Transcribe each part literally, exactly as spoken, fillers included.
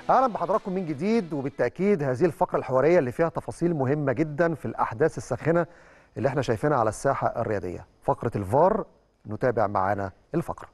اهلا بحضراتكم من جديد، وبالتاكيد هذه الفقره الحواريه اللي فيها تفاصيل مهمه جدا في الاحداث الساخنه اللي احنا شايفينها على الساحه الرياضيه. فقره الفار، نتابع معانا الفقره.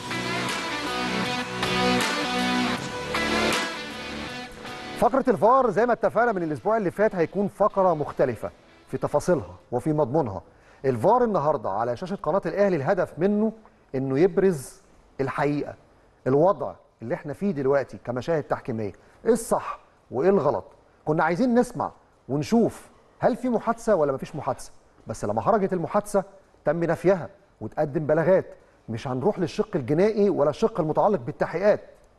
فقره الفار زي ما اتفقنا من الاسبوع اللي فات هيكون فقره مختلفه في تفاصيلها وفي مضمونها. الفار النهارده على شاشه قناه الاهلي الهدف منه انه يبرز الحقيقه، الوضع اللي احنا فيه دلوقتي كمشاهد تحكيميه، ايه الصح وايه الغلط. كنا عايزين نسمع ونشوف هل في محادثه ولا مفيش محادثه، بس لما خرجت المحادثه تم نفيها وتقدم بلاغات. مش هنروح للشق الجنائي ولا الشق المتعلق بالتحقيقات،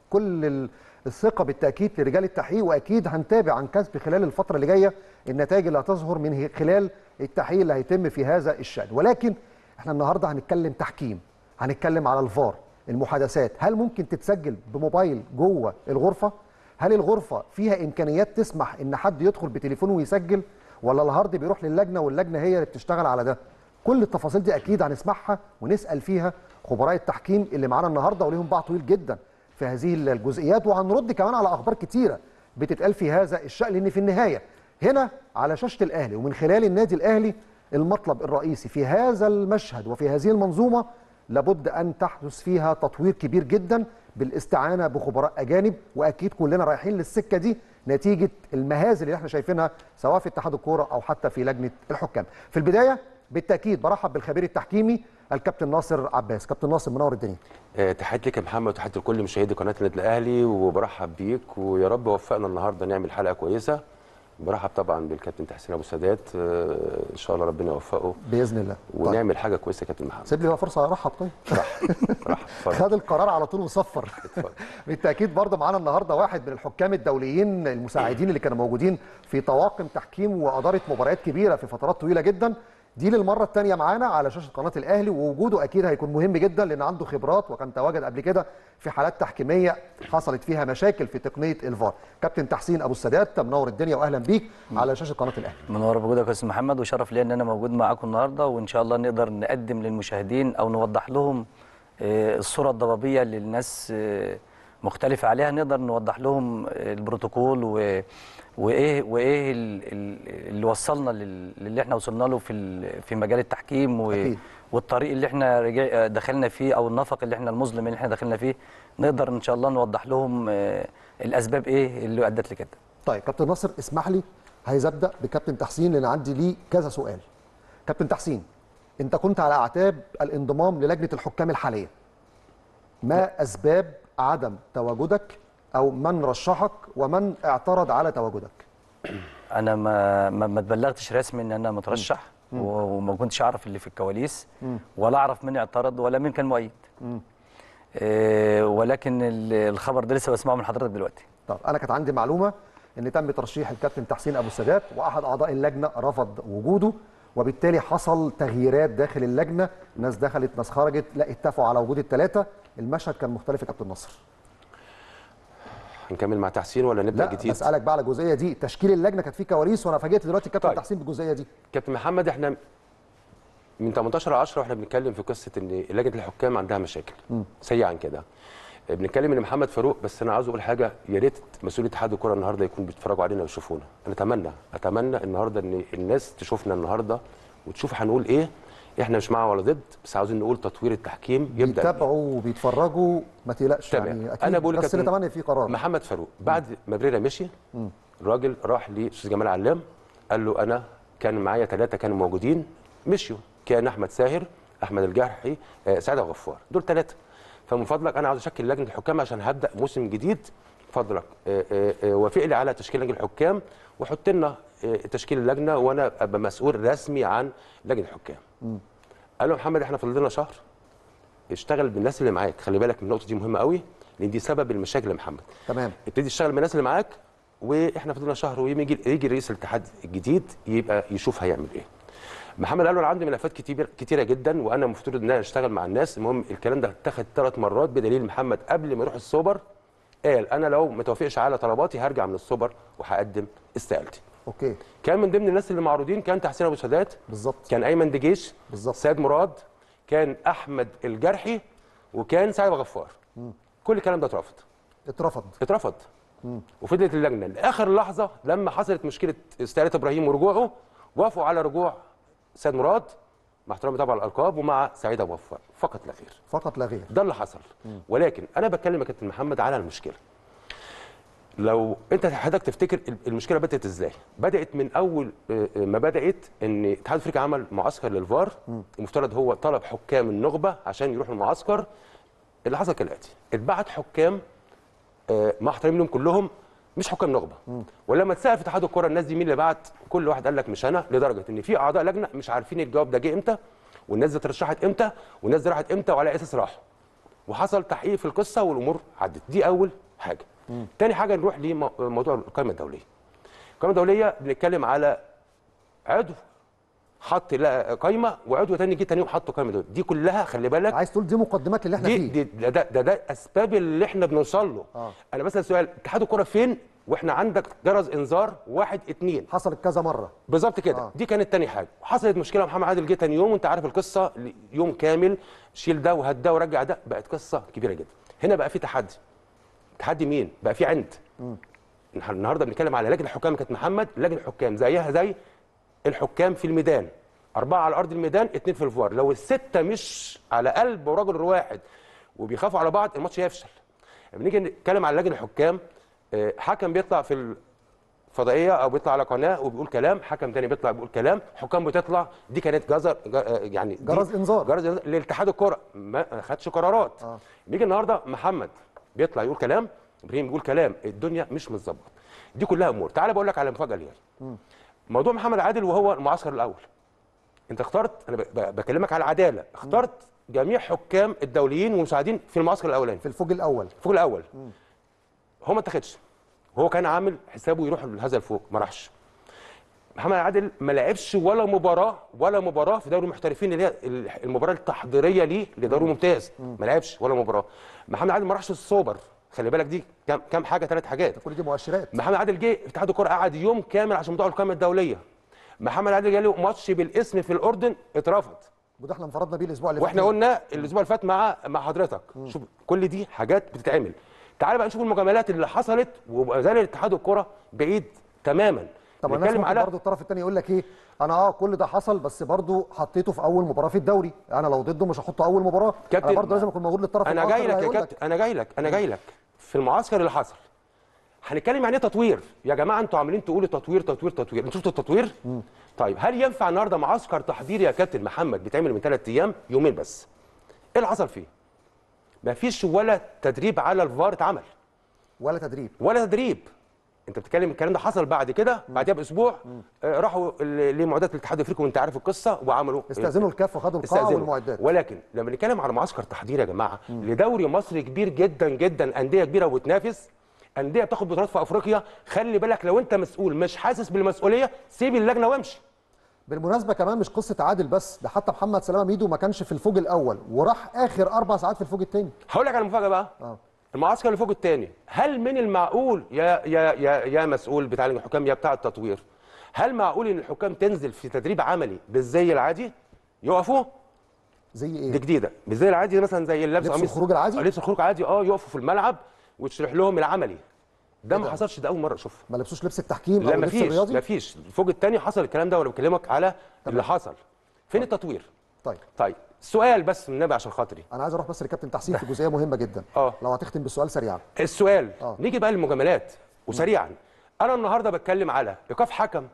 كل الثقه بالتاكيد لرجال التحقيق، واكيد هنتابع عن كسب خلال الفتره اللي جايه النتائج اللي هتظهر من خلال التحقيق اللي هيتم في هذا الشان. ولكن احنا النهارده هنتكلم تحكيم، هنتكلم على الفار. المحادثات هل ممكن تتسجل بموبايل جوه الغرفه؟ هل الغرفه فيها امكانيات تسمح ان حد يدخل بتليفونه ويسجل، ولا الهارد بيروح للجنه واللجنه هي اللي بتشتغل على ده؟ كل التفاصيل دي اكيد هنسمعها ونسال فيها خبراء التحكيم اللي معانا النهارده، وليهم باع طويل جدا في هذه الجزئيات، وهنرد كمان على اخبار كتيره بتتقال في هذا الشان. لان في النهايه هنا على شاشه الاهلي ومن خلال النادي الاهلي المطلب الرئيسي في هذا المشهد وفي هذه المنظومه لابد ان تحدث فيها تطوير كبير جدا بالاستعانه بخبراء اجانب، واكيد كلنا رايحين للسكه دي نتيجه المهازل اللي احنا شايفينها سواء في اتحاد الكوره او حتى في لجنه الحكام. في البدايه بالتاكيد برحب بالخبير التحكيمي الكابتن ناصر عباس. كابتن ناصر منور الدنيا. أه تحياتي لك يا محمد وتحياتي لكل مشاهدي قناه النادي الاهلي، وبرحب بيك ويا رب وفقنا النهارده نعمل حلقه كويسه. برحب طبعا بالكابتن تحسين ابو السادات، أه ان شاء الله ربنا يوفقه باذن الله ونعمل طيب. حاجه كويسه يا كابتن محمد. سيب لي بقى فرصه ارحب. طيب رحب خد القرار على طول وصفر. بالتاكيد برضه معانا النهارده واحد من الحكام الدوليين المساعدين اللي كانوا موجودين في طواقم تحكيم واداره مباريات كبيره في فترات طويله جدا. دي للمره الثانيه معانا على شاشه قناه الاهلي، ووجوده اكيد هيكون مهم جدا لان عنده خبرات وكان تواجد قبل كده في حالات تحكيميه حصلت فيها مشاكل في تقنيه الفار. كابتن تحسين ابو السادات منور الدنيا واهلا بيك على شاشه قناه الاهلي. منور بوجودك يا استاذ محمد، وشرف لي ان انا موجود معاكم النهارده، وان شاء الله نقدر نقدم للمشاهدين او نوضح لهم الصوره الضبابيه اللي الناس مختلفه عليها، نقدر نوضح لهم البروتوكول و وايه وايه اللي وصلنا للي احنا وصلنا له في في مجال التحكيم و... والطريق اللي احنا رجع دخلنا فيه، او النفق اللي احنا المظلم اللي احنا دخلنا فيه، نقدر ان شاء الله نوضح لهم الاسباب ايه اللي ادت لكده. طيب كابتن ناصر اسمح لي عايز ابدا بكابتن تحسين لان عندي ليه كذا سؤال. كابتن تحسين، انت كنت على اعتاب الانضمام للجنه الحكام الحاليه، ما اسباب عدم تواجدك او من رشحك ومن اعترض على تواجدك؟ انا ما ما اتبلغتش رسمي ان انا مترشح، م. وما كنتش اعرف اللي في الكواليس، م. ولا اعرف مين اعترض ولا مين كان مؤيد. إيه ولكن الخبر ده لسه بسمعه من حضرتك دلوقتي. طب انا كانت عندي معلومه ان تم ترشيح الكابتن تحسين ابو السادات واحد اعضاء اللجنه رفض وجوده، وبالتالي حصل تغييرات داخل اللجنه، ناس دخلت ناس خرجت، لا اتفقوا على وجود الثلاثه. المشهد كان مختلف يا كابتن ناصر. هنكمل مع تحسين ولا نبدا لا جديد؟ بسالك بقى على الجزئيه دي، تشكيل اللجنه كانت فيه كواليس وانا فاجئت دلوقتي الكابتن طيب. تحسين بالجزئيه دي. كابتن محمد، احنا من تمنتاشر عشرة واحنا بنتكلم في قصه ان لجنه الحكام عندها مشاكل م. سريعا كده. بنتكلم ان محمد فاروق، بس انا عاوز اقول حاجه، يا ريت مسؤولي اتحاد الكوره النهارده يكونوا بيتفرجوا علينا ويشوفونا. انا اتمنى اتمنى النهارده ان الناس تشوفنا النهارده وتشوف هنقول ايه. احنا مش مع ولا ضد، بس عاوزين نقول تطوير التحكيم يبدا. بيتابعوا وبيتفرجوا ما تقلقش يعني اكيد. انا بقول بس نتمنى في قرار. محمد فاروق بعد ما بريرا مشي، م. الراجل راح لاستاذ جمال علام قال له انا كان معايا ثلاثه كانوا موجودين مشيوا، كان احمد ساهر، احمد الجرحي، آه سعد غفار، دول ثلاثه. فمن فضلك انا عاوز اشكل لجنه الحكام عشان هبدا موسم جديد. فضلك آه آه آه وافق لي على تشكيل لجنه الحكام وحط لنا آه تشكيل اللجنه وانا ابقى مسؤول رسمي عن لجنه الحكام. م. قال له محمد احنا فاضل لنا شهر، اشتغل بالناس اللي معاك، خلي بالك من النقطه دي مهمه قوي لان دي سبب المشاكل يا محمد. تمام. ابتدي تشتغل بالناس اللي معاك واحنا فاضل لنا شهر ويجي يجي رئيس الاتحاد الجديد يبقى يشوف هيعمل ايه. محمد قال له انا عندي ملفات كتير كتيره جدا وانا المفروض ان انا اشتغل مع الناس. المهم الكلام ده اتاخد ثلاث مرات، بدليل محمد قبل ما يروح السوبر قال انا لو ما توافقش على طلباتي هرجع من السوبر وهقدم استقالتي. اوكي. كان من ضمن الناس اللي معروضين كان تحسين ابو السادات بالظبط، كان ايمن دجيش بالظبط، سيد مراد، كان احمد الجرحي، وكان سعد غفار. مم. كل الكلام ده اترفض اترفض اترفض وفضلت اللجنه لاخر لحظه لما حصلت مشكله استقاله ابراهيم ورجوعه، وافقوا على رجوع سيد مراد مع احترامي طبعا الالقاب ومع سعيد ابو وفاء، فقط لا غير. فقط لا غير. ده اللي حصل. ولكن انا بتكلم يا كابتن محمد على المشكله. لو انت حضرتك تفتكر المشكله بدات ازاي؟ بدات من اول ما بدات ان الاتحاد الافريقي عمل معسكر للفار، المفترض هو طلب حكام النخبه عشان يروحوا المعسكر. اللي حصل كالاتي: اتبعت حكام مع احترامي لهم كلهم مش حكام نخبه. ولما اتسال في اتحاد الكره الناس دي مين اللي بعت، كل واحد قال لك مش انا، لدرجه ان في اعضاء لجنه مش عارفين الجواب ده جه امتى، والناس دي اترشحت امتى، والناس دي راحت امتى، وعلى اساس راحوا. وحصل تحقيق في القصه والامور عدت. دي اول حاجه. مم. تاني حاجه نروح لموضوع القائمه الدوليه. القائمه الدوليه بنتكلم على عضو حط قائمه، وعضو تاني جه تاني يوم حط قائمه دوليه. دي كلها خلي بالك، عايز تقول دي مقدمات اللي احنا دي فيه. دي ده ده, ده, ده اسباب اللي احنا بنوصل له. آه. انا بسال سؤال: اتحاد الكره فين واحنا عندك جرس انذار واحد اتنين؟ حصلت كذا مره بالظبط كده. آه. دي كانت تاني حاجه. حصلت مشكله محمد عادل جه تاني يوم، وانت عارف القصه، يوم كامل شيل ده وهد ده ورجع ده، بقت قصه كبيره جدا. هنا بقى في تحدي. تحدي مين؟ بقى في عند. م. النهارده بنتكلم على لجنه الحكام. كانت محمد لجنه الحكام زيها زي الحكام في الميدان، اربعه على ارض الميدان، اثنين في الفار. لو السته مش على قلب ورجل واحد وبيخافوا على بعض، الماتش هيفشل. بنيجي نتكلم على لجنه الحكام، حكم بيطلع في الفضائيه او بيطلع على قناه وبيقول كلام، حكم تاني بيطلع بيقول كلام، حكام بتطلع. دي كانت جزر يعني جرس انذار جرس للاتحاد الكره، ما خدش قرارات. آه. بيجي النهارده محمد بيطلع يقول كلام، ابراهيم بيقول كلام، الدنيا مش متظبط. دي كلها امور. تعال بقول لك على مفاجاه ليا. موضوع محمد عادل وهو المعسكر الاول. انت اخترت، انا بكلمك على العداله، اخترت م. جميع حكام الدوليين والمساعدين في المعسكر الاولاني، في الفوج الاول. الفوج الاول م. هو ما اتخذش، هو كان عامل حسابه يروح لهذا الفوج، ما راحش. محمد عادل ما لعبش ولا مباراه ولا مباراه في دوري المحترفين اللي هي المباراه التحضيريه ليه لدوري ممتاز، ما لعبش ولا مباراه. محمد عادل ما راحش السوبر، خلي بالك دي كام كام حاجه، ثلاث حاجات، كل دي مؤشرات. محمد عادل جه في اتحاد الكره قعد يوم كامل عشان موضوع القائمه الدوليه. محمد عادل جاله ماتش بالاسم في الاردن اترفض، وده احنا انفردنا بيه الاسبوع اللي فات، واحنا قلنا الاسبوع اللي فات مع مع حضرتك. مم. شوف كل دي حاجات بتتعمل. تعال بقى نشوف المجاملات اللي حصلت، وما زال اتحاد الكره بعيد تماما. طب الناس ممكن على برضه الطرف الثاني يقول لك ايه، انا اه كل ده حصل بس برضه حطيته في اول مباراه في الدوري، انا لو ضده مش هحطه اول مباراه. انا برضه لازم اكون موجود للطرف انا جاي لك يا كابتن، انا جاي لك انا جاي لك في المعسكر اللي حصل. هنتكلم يعني ايه تطوير يا جماعه؟ انتوا عاملين تقولوا تطوير تطوير تطوير، انتوا شفتوا التطوير؟ مم. طيب هل ينفع النهارده معسكر تحضيري يا كابتن محمد بيتعمل من ثلاث ايام يومين بس؟ ايه اللي حصل فيه؟ مفيش ولا تدريب على الفار اتعمل، ولا تدريب ولا تدريب. انت بتتكلم الكلام ده حصل بعد كده، بعدها باسبوع آه راحوا لمعدات الاتحاد الافريقي وانت عارف القصه، وعملوا استاذنوا الكاف وخدوا القاعه والمعدات. ولكن لما نتكلم على معسكر تحضيري يا جماعه مم. لدوري مصري كبير جدا جدا، انديه كبيره وبتنافس، انديه بتاخد بطولات في افريقيا، خلي بالك لو انت مسؤول مش حاسس بالمسؤوليه سيب اللجنه وامشي. بالمناسبه كمان مش قصه عادل بس، ده حتى محمد سلامه ميدو ما كانش في الفوج الاول وراح اخر اربع ساعات في الفوج الثاني. هقول لك على المفاجاه بقى. اه المعسكر اللي فوق الثاني، هل من المعقول يا يا يا يا مسؤول بتاع الحكام يا بتاع التطوير، هل معقول ان الحكام تنزل في تدريب عملي بالزي العادي يقفوا؟ زي ايه؟ دي جديده، بالزي العادي مثلا زي اللبس لبس الخروج العادي؟ لبس الخروج عادي، اه يقفوا في الملعب وتشرح لهم العملي. ده ما حصلش، ده اول مره اشوفها. ما لبسوش لبس التحكيم او اللبس الرياضي؟ لا مفيش. الفوج الثاني حصل الكلام ده وانا بكلمك على طبعا اللي حصل. فين طيب. التطوير؟ طيب طيب سؤال بس من النبي عشان خاطري، انا عايز اروح بس للكابتن تحسين في جزئيه مهمه جدا. اه لو هتختم بالسؤال سريعا. السؤال أوه. نيجي بقى للمجاملات وسريعا. انا النهارده بتكلم على ايقاف حكم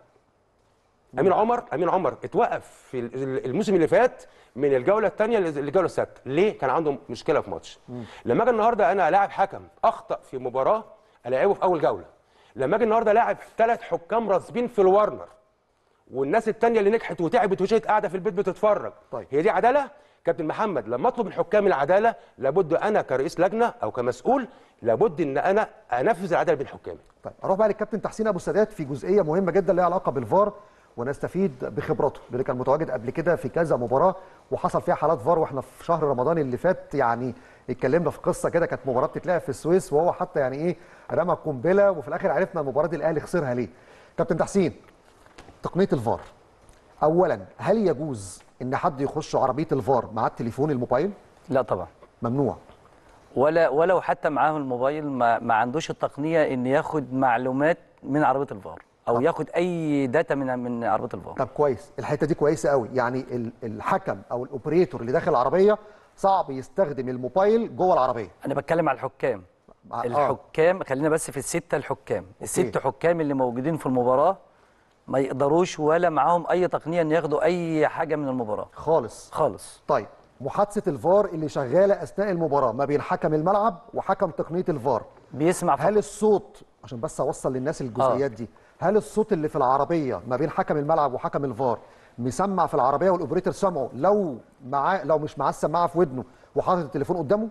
امين عمر. امين عمر اتوقف في الموسم اللي فات من الجوله الثانيه للجوله السادسه، ليه؟ كان عنده مشكله في ماتش. مم. لما اجي النهارده انا لاعب حكم اخطا في مباراه الاعبه في اول جوله، لما اجي النهارده لاعب ثلاث حكام راسبين في الورنر والناس الثانيه اللي نجحت وتعبت وشيت قاعده في البيت بتتفرج، طيب. هي دي عداله؟ كابتن محمد لما اطلب من حكام العداله لابد انا كرئيس لجنه او كمسؤول لابد ان انا انفذ العداله بين حكامي. طيب اروح بقى للكابتن تحسين ابو السادات في جزئيه مهمه جدا ليها علاقه بالفار ونستفيد بخبراته، اللي كان متواجد قبل كده في كذا مباراه وحصل فيها حالات فار، واحنا في شهر رمضان اللي فات يعني اتكلمنا في قصه كده، كانت مباراه بتتلعب في السويس وهو حتى يعني ايه رمى قنبله وفي الاخر عرفنا مباراه الاهلي خسرها ليه. كابتن تحسين، تقنيه الفار، اولا هل يجوز ان حد يخش عربيه الفار مع التليفون الموبايل؟ لا طبعا ممنوع. ولا ولو حتى معاه الموبايل ما, ما عندوش التقنيه ان ياخد معلومات من عربيه الفار او طب. ياخد اي داتا من من عربيه الفار. طب كويس، الحته دي كويسه قوي. يعني ال- الحكم او الاوبريتور اللي داخل العربيه صعب يستخدم الموبايل جوه العربيه. انا بتكلم على الحكام. آه. الحكام خلينا بس في السته الحكام، الست حكام اللي موجودين في المباراه ما يقدروش ولا معاهم اي تقنيه ان ياخدوا اي حاجه من المباراه خالص خالص. طيب محادثه الفار اللي شغاله اثناء المباراه ما بين حكم الملعب وحكم تقنيه الفار، بيسمع فقط. هل الصوت، عشان بس اوصل للناس الجزئيات آه. دي، هل الصوت اللي في العربيه ما بين حكم الملعب وحكم الفار مسمع في العربيه والاوبريتور سامعه لو معاه، لو مش معاه السماعه في ودنه وحاطط التليفون قدامه؟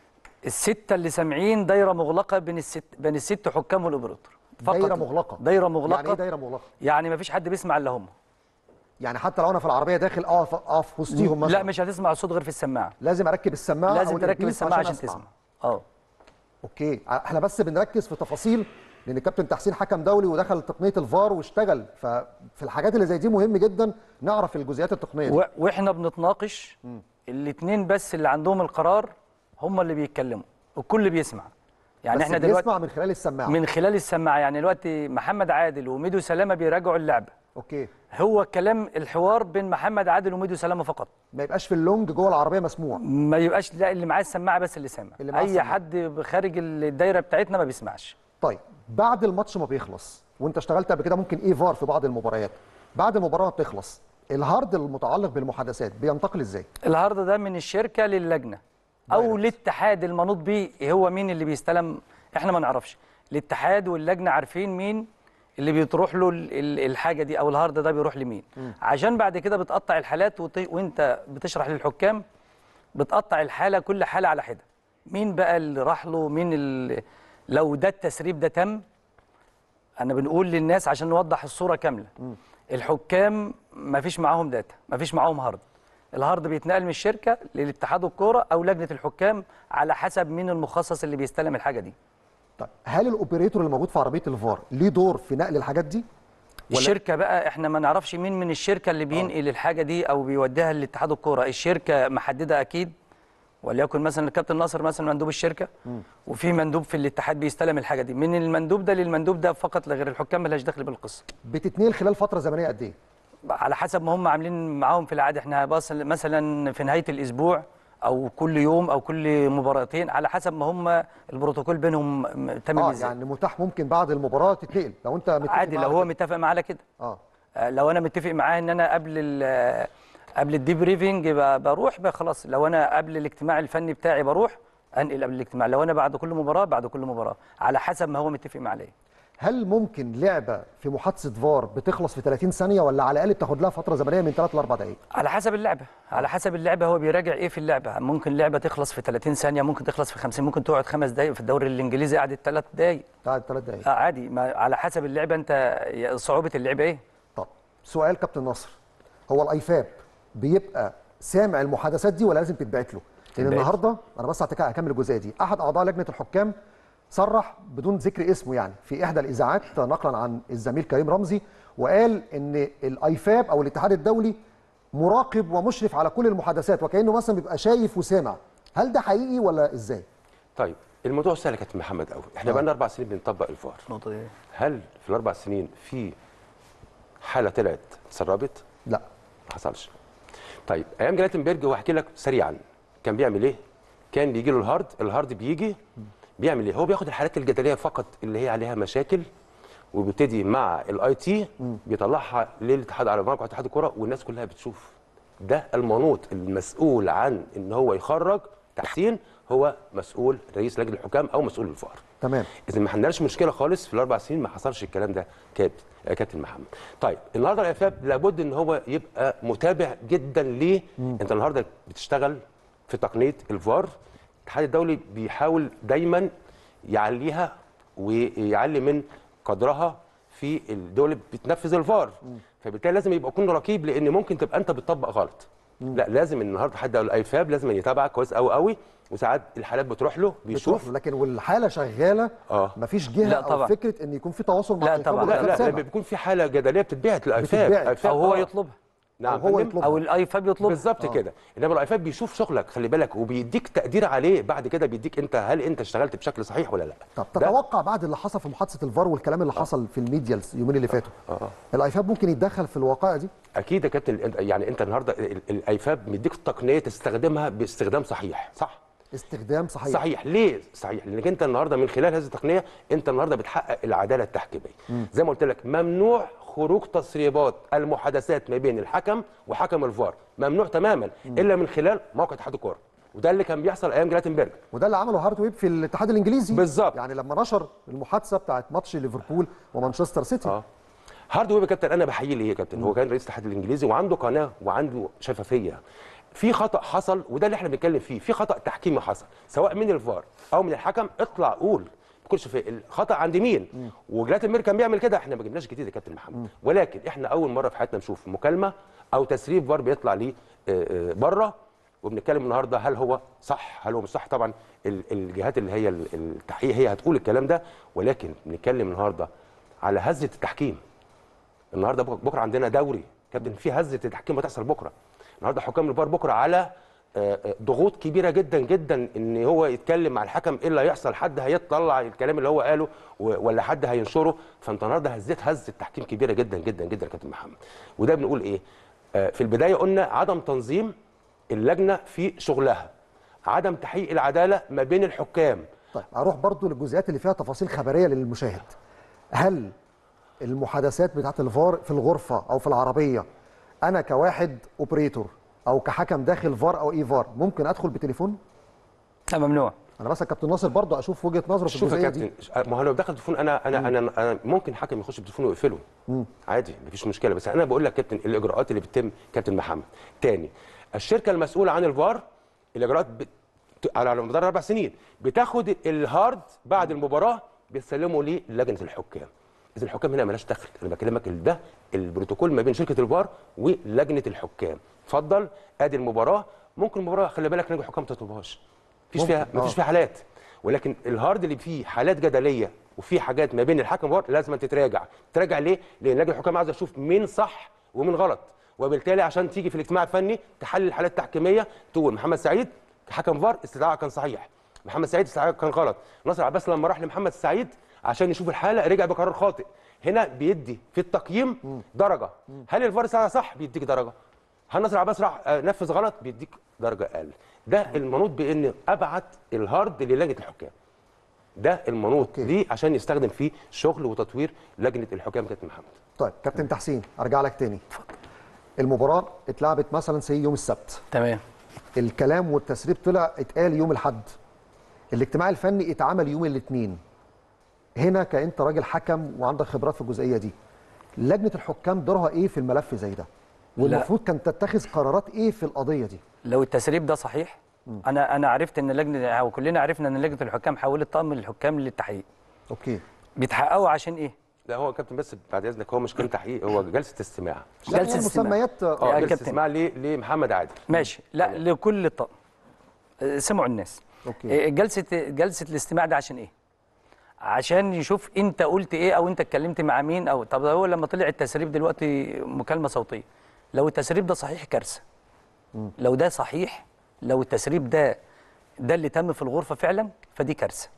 السته اللي سامعين دايره مغلقه بين الست بين الست حكام والاوبريتور فقط. دايره مغلقه. دايره مغلقه. يعني ايه دايره مغلقه؟ يعني ما فيش حد بيسمع الا هم. يعني حتى لو انا في العربيه داخل اقف اقف وسطيهم مثلا، لا مش هتسمع الصوت غير في السماعه. لازم اركب السماعه لازم أو تركب الإيربيس السماعه عشان أسمع. تسمع. اه اوكي، احنا بس بنركز في تفاصيل لان كابتن تحسين حكم دولي ودخل تقنيه الفار واشتغل، ففي الحاجات اللي زي دي مهم جدا نعرف الجزئيات التقنيه دي. و... واحنا بنتناقش الاثنين بس اللي عندهم القرار هم اللي بيتكلموا، الكل بيسمع. يعني بس احنا دلوقتي بيسمع من خلال السماعه. من خلال السماعه. يعني دلوقتي محمد عادل وميدو سلامه بيراجعوا اللعبه. اوكي، هو كلام الحوار بين محمد عادل وميدو سلامه فقط. ما يبقاش في اللونج جوه العربيه مسموع. ما يبقاش لا اللي معاه السماعه بس اللي سامع. اللي معاه اي السماعة. حد خارج الدايره بتاعتنا ما بيسمعش. طيب بعد الماتش ما بيخلص، وانت اشتغلت قبل كده ممكن ايه فار في بعض المباريات، بعد المباراه ما بتخلص الهارد المتعلق بالمحادثات بينتقل ازاي؟ الهارد ده من الشركه للجنه او دايركت. الاتحاد المنوط بيه. هو مين اللي بيستلم؟ احنا ما نعرفش. الاتحاد واللجنه عارفين مين اللي بتروح له ال- ال- الحاجه دي او الهارد ده بيروح لمين. م. عشان بعد كده بتقطع الحالات وت... وانت بتشرح للحكام بتقطع الحاله كل حاله على حده. مين بقى اللي راح له، مين اللي لو ده التسريب ده تم. انا بنقول للناس عشان نوضح الصوره كامله. م. الحكام ما فيش معاهم داتا، ما فيش معاهم هارد. الهارد بيتنقل من الشركه للاتحاد الكوره او لجنه الحكام على حسب مين المخصص اللي بيستلم الحاجه دي. طيب هل الاوبريتور اللي موجود في عربيه الفار ليه دور في نقل الحاجات دي؟ ولا الشركه بقى احنا ما نعرفش مين من الشركه اللي بينقل الحاجه دي او بيوديها لاتحاد الكوره. الشركه محدده اكيد، وليكن مثلا الكابتن ناصر مثلا مندوب الشركه، م. وفي مندوب في الاتحاد بيستلم الحاجه دي من المندوب ده للمندوب ده فقط، لغير الحكام مالهاش دخل بالقصه. بتتنقل خلال فتره زمنيه قد ايه؟ على حسب ما هم عاملين معاهم في العاده. احنا مثلا في نهايه الاسبوع او كل يوم او كل مباراتين على حسب ما هم البروتوكول بينهم تمام اه ازاي. يعني متاح ممكن بعد المباراه تتنقل لو انت متفق عادي لو هو متفق معاه على كده. اه لو انا متفق معاه ان انا قبل قبل الديبريفنج بروح خلاص. لو انا قبل الاجتماع الفني بتاعي بروح انقل قبل الاجتماع. لو انا بعد كل مباراه بعد كل مباراه على حسب ما هو متفق معاه عليه. هل ممكن لعبه في محادثه فار بتخلص في ثلاثين ثانيه ولا على الاقل بتاخد لها فتره زمنيه من ثلاث ل أربع دقائق؟ على حسب اللعبه، على حسب اللعبه هو بيراجع ايه في اللعبه. ممكن لعبه تخلص في ثلاثين ثانيه، ممكن تخلص في خمسين، ممكن تقعد خمس دقائق. في الدوري الانجليزي قعدت ثلاث دقائق. قعدت ثلاث دقائق. اه عادي، ما على حسب اللعبه انت صعوبه اللعبه ايه. طب سؤال كابتن ناصر، هو الايفاب بيبقى سامع المحادثات دي ولا لازم تتبعت له؟ لان النهارده انا بس هكمل الجزئيه دي، احد اعضاء لجنه الحكام صرح بدون ذكر اسمه يعني في احدى الاذاعات نقلا عن الزميل كريم رمزي، وقال ان الايفاب او الاتحاد الدولي مراقب ومشرف على كل المحادثات وكانه مثلا بيبقى شايف وسامع. هل ده حقيقي ولا ازاي؟ طيب الموضوع سهل يا كابتن محمد قوي. احنا آه. بقى لنا اربع سنين بنطبق الفار. نقطه ايه؟ هل في الاربع سنين في حاله طلعت تسربت؟ لا ما حصلش. طيب ايام جلاتنبرج هو احكي لك سريعا كان بيعمل ايه؟ كان بيجي له الهارد، الهارد بيجي بيعمل ايه؟ هو بياخد الحالات الجدليه فقط اللي هي عليها مشاكل وبيبتدي مع الاي تي بيطلعها للاتحاد العربي واتحاد الكره والناس كلها بتشوف. ده المنوط المسؤول عن ان هو يخرج تحسين، هو مسؤول رئيس لجنه الحكام او مسؤول الفار. تمام. اذا ما عندناش مشكله خالص في الاربع سنين، ما حصلش الكلام ده كابتن كابتن محمد. طيب النهارده الايفاب لابد ان هو يبقى متابع جدا ليه. مم. انت النهارده بتشتغل في تقنيه الفار، الاتحاد الدولي بيحاول دايما يعليها ويعلي من قدرها في الدول اللي بتنفذ الفار، فبالتالي لازم يبقى يكون رقيب، لان ممكن تبقى انت بتطبق غلط. مم. لا لازم النهارده حد الايفاب لازم يتابعك كويس قوي قوي، وساعات الحالات بتروح له بيشوف بتروح له، لكن والحاله شغاله اه مفيش جهه لا او طبعا. فكره ان يكون في تواصل مع لا الإيفاب طبعا. لا لا, لا سامع. بيكون في حاله جدليه بتتبعت بتتبعت. للايفاب او هو آه. يطلبها نعم او هو فندم. يطلبها. او الايفاب يطلب. بالظبط آه. كده. انما الايفاب بيشوف شغلك، خلي بالك، وبيديك تقدير عليه بعد كده، بيديك انت هل انت اشتغلت بشكل صحيح ولا لا. طب ده- تتوقع بعد اللي حصل في محادثه الفار والكلام اللي حصل في الميديا اليومين اللي فاتوا، آه. الايفاب ممكن يتدخل في الواقعه دي؟ اكيد يا كابتن. أنت- يعني انت النهارده ال- الايفاب مديك تقنيه تستخدمها باستخدام صحيح، صح؟ استخدام صحيح. صحيح. ليه صحيح؟ لانك انت النهارده من خلال هذه التقنيه انت النهارده بتحقق العداله التحكيميه. زي ما قلت لك، ممنوع خروج تسريبات المحادثات ما بين الحكم وحكم الفار، ممنوع تماما الا من خلال موقع اتحاد الكوره، وده اللي كان بيحصل ايام جلاتنبرج. وده اللي عمله هارت ويب في الاتحاد الانجليزي بالظبط. يعني لما نشر المحادثه بتاعت ماتش ليفربول ومانشستر سيتي. اه هارد ويب يا كابتن، انا بحييه ليه يا كابتن؟ هو كان رئيس الاتحاد الانجليزي وعنده قناه وعنده شفافيه. في خطا حصل وده اللي احنا بنتكلم فيه، في خطا تحكيمي حصل سواء من الفار او من الحكم، اطلع قول بكل شفافيه الخطا عند مين. وجلاتنبرج كان بيعمل كده، احنا ما جبناش جديد يا كابتن محمد، ولكن احنا اول مره في حياتنا نشوف مكالمه او تسريب فار بيطلع ليه بره، وبنتكلم النهارده هل هو صح هل هو مش صح. طبعا ال- الجهات اللي هي ال- التحقيق هي هتقول الكلام ده، ولكن بنتكلم النهارده على هزه التحكيم. النهارده بك- بكره عندنا دوري كابتن، في هزه التحكيم هتحصل بكره. النهارده حكام الفار بكره على آه، آه، ضغوط كبيره جدا جدا ان هو يتكلم مع الحكم، ايه اللي هيحصل؟ حد هيطلع الكلام اللي هو قاله و- ولا حد هينشره؟ فانت النهارده هزيت هزه تحكيم كبيره جدا جدا جدا يا كابتن محمد. وده بنقول ايه؟ آه، في البدايه قلنا عدم تنظيم اللجنه في شغلها، عدم تحقيق العداله ما بين الحكام. طيب اروح برضو للجزئيات اللي فيها تفاصيل خبريه للمشاهد. هل المحادثات بتاعت الفار في الغرفه او في العربيه، انا كواحد اوبريتور او كحكم داخل فار او اي فار ممكن ادخل بتليفون؟ لا ممنوع. انا بس كابتن ناصر برضو اشوف وجهه نظره في شوف يا الجزئيه دي. كابتن، ما هو لو دخل تليفون انا انا انا, أنا ممكن حكم يخش بتليفون ويقفله عادي، مفيش مشكله. بس انا بقول لك كابتن الاجراءات اللي بتتم كابتن محمد. تاني، الشركه المسؤوله عن الفار الاجراءات بت... على مدار اربع سنين بتاخد الهارد بعد المباراه بتسلمه للجنه الحكام. اذا الحكام هنا مالهاش دخل، انا بكلمك ال- ده البروتوكول ما بين شركه الفار ولجنه الحكام. اتفضل ادي المباراه، ممكن المباراه خلي بالك لجنه الحكام ما تطلبهاش، مفيش ممكن. فيها مفيش آه. فيها حالات، ولكن الهارد اللي فيه حالات جدليه وفي حاجات ما بين الحكم والفار لازم تتراجع. تراجع ليه؟ لان لجنه الحكام عايزه تشوف مين صح ومين غلط، وبالتالي عشان تيجي في الاجتماع الفني تحلل الحالات التحكيميه تقول محمد سعيد كحكم فار استدعاء كان صحيح، محمد سعيد استدعاء كان غلط. ناصر عباس لما راح لمحمد سعيد عشان يشوف الحاله رجع بقرار خاطئ. هنا بيدي في التقييم درجه، هل الفار استدعى صح بيديك درجه، هل ناصر عباس راح آه، نفذ غلط بيديك درجه اقل. ده المنوط بان ابعت الهارد للجنه الحكام، ده المنوط ليه عشان يستخدم فيه شغل وتطوير لجنه الحكام كابتن محمد. طيب كابتن تحسين ارجع لك تاني. المباراه اتلعبت مثلا سي يوم السبت، تمام. الكلام والتسريب طلع اتقال يوم الاحد، الاجتماع الفني اتعمل يوم الاثنين. هنا كأنت راجل حكم وعندك خبرات في الجزئيه دي، لجنه الحكام دورها ايه في الملف زي ده؟ والمفروض كانت تتخذ قرارات ايه في القضيه دي؟ لو التسريب ده صحيح، انا انا عرفت ان لجنه او كلنا عرفنا ان لجنه الحكام حولت طقم الحكام للتحقيق. اوكي. بيتحققوا عشان ايه؟ لا هو كابتن بس بعد اذنك هو مش كان تحقيق، هو جلسه استماع. لا، جلسة هي مسميات يا اه جلسه كابتن. استماع ليه لمحمد عادل. ماشي. لا لكل الطقم. آه، سمعوا الناس. اوكي. آه، جلسه جلسه الاستماع ده عشان ايه؟ عشان يشوف انت قلت ايه او انت اتكلمت مع مين. او طب هو لما طلع التسريب دلوقتي مكالمه صوتيه، لو التسريب ده صحيح كارثه. لو ده صحيح، لو التسريب ده ده اللي تم في الغرفه فعلا فدي كارثه.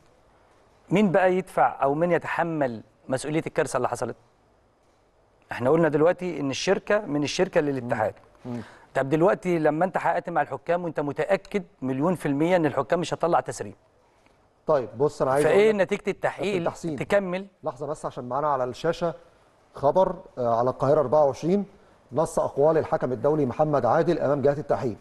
مين بقى يدفع او مين يتحمل مسؤوليه الكارثه اللي حصلت؟ احنا قلنا دلوقتي ان الشركه من الشركه للاتحاد. طب دلوقتي لما انت حققت مع الحكام وانت متاكد مليون في الميه ان الحكام مش هتطلع تسريب، طيب بص انا عايز فايه أقول لك- نتيجه التحقيق تحسين. تكمل؟ لحظه بس عشان معانا على الشاشه خبر آه، على القاهره أربعة وعشرين نص اقوال الحكم الدولي محمد عادل امام جهات التحقيق.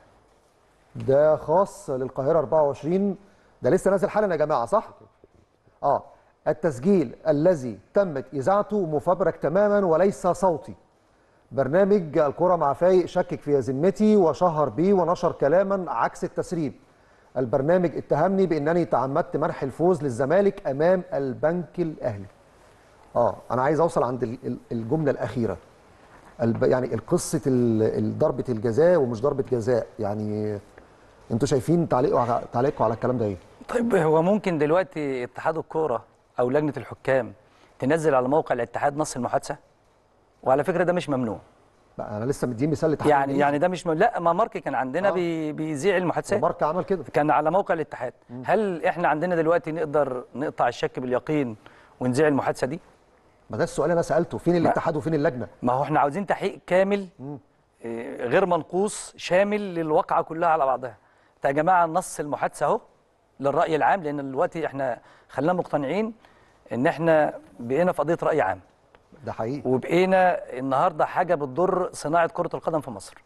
ده خاص للقاهره أربعة وعشرين، ده لسه نازل حالا يا جماعه صح؟ اه التسجيل الذي تمت اذاعته مفبرك تماما وليس صوتي. برنامج الكرة مع فايق شكك في ذمتي وشهر بي ونشر كلاما عكس التسريب. البرنامج اتهمني بانني تعمدت منح الفوز للزمالك امام البنك الاهلي. اه انا عايز اوصل عند ال- ال- الجمله الاخيره. الب... يعني القصه ال- ضربه الجزاء ومش ضربه جزاء، يعني انتوا شايفين تعليقوا على تعليقكم على الكلام ده ايه؟ طيب هو ممكن دلوقتي اتحاد الكوره او لجنه الحكام تنزل على موقع الاتحاد نص المحادثه؟ وعلى فكره ده مش ممنوع. لا انا لسه مدين مثال لتحديد يعني يعني ده مش م... لا ما مارك كان عندنا آه. بي... بيذيع المحادثات، مارك عمل كده، كان على موقع الاتحاد. هل احنا عندنا دلوقتي نقدر نقطع الشك باليقين ونذيع المحادثه دي؟ ما ده السؤال انا سالته، فين الاتحاد وفين اللجنه؟ ما هو احنا عاوزين تحقيق كامل إيه، غير منقوص شامل للواقعه كلها على بعضها. يا جماعه نص المحادثه اهو للراي العام، لان دلوقتي احنا خلينا مقتنعين ان احنا بقينا في قضيه راي عام، ده حقيقي، وبقينا النهارده حاجه بتضر صناعه كره القدم في مصر،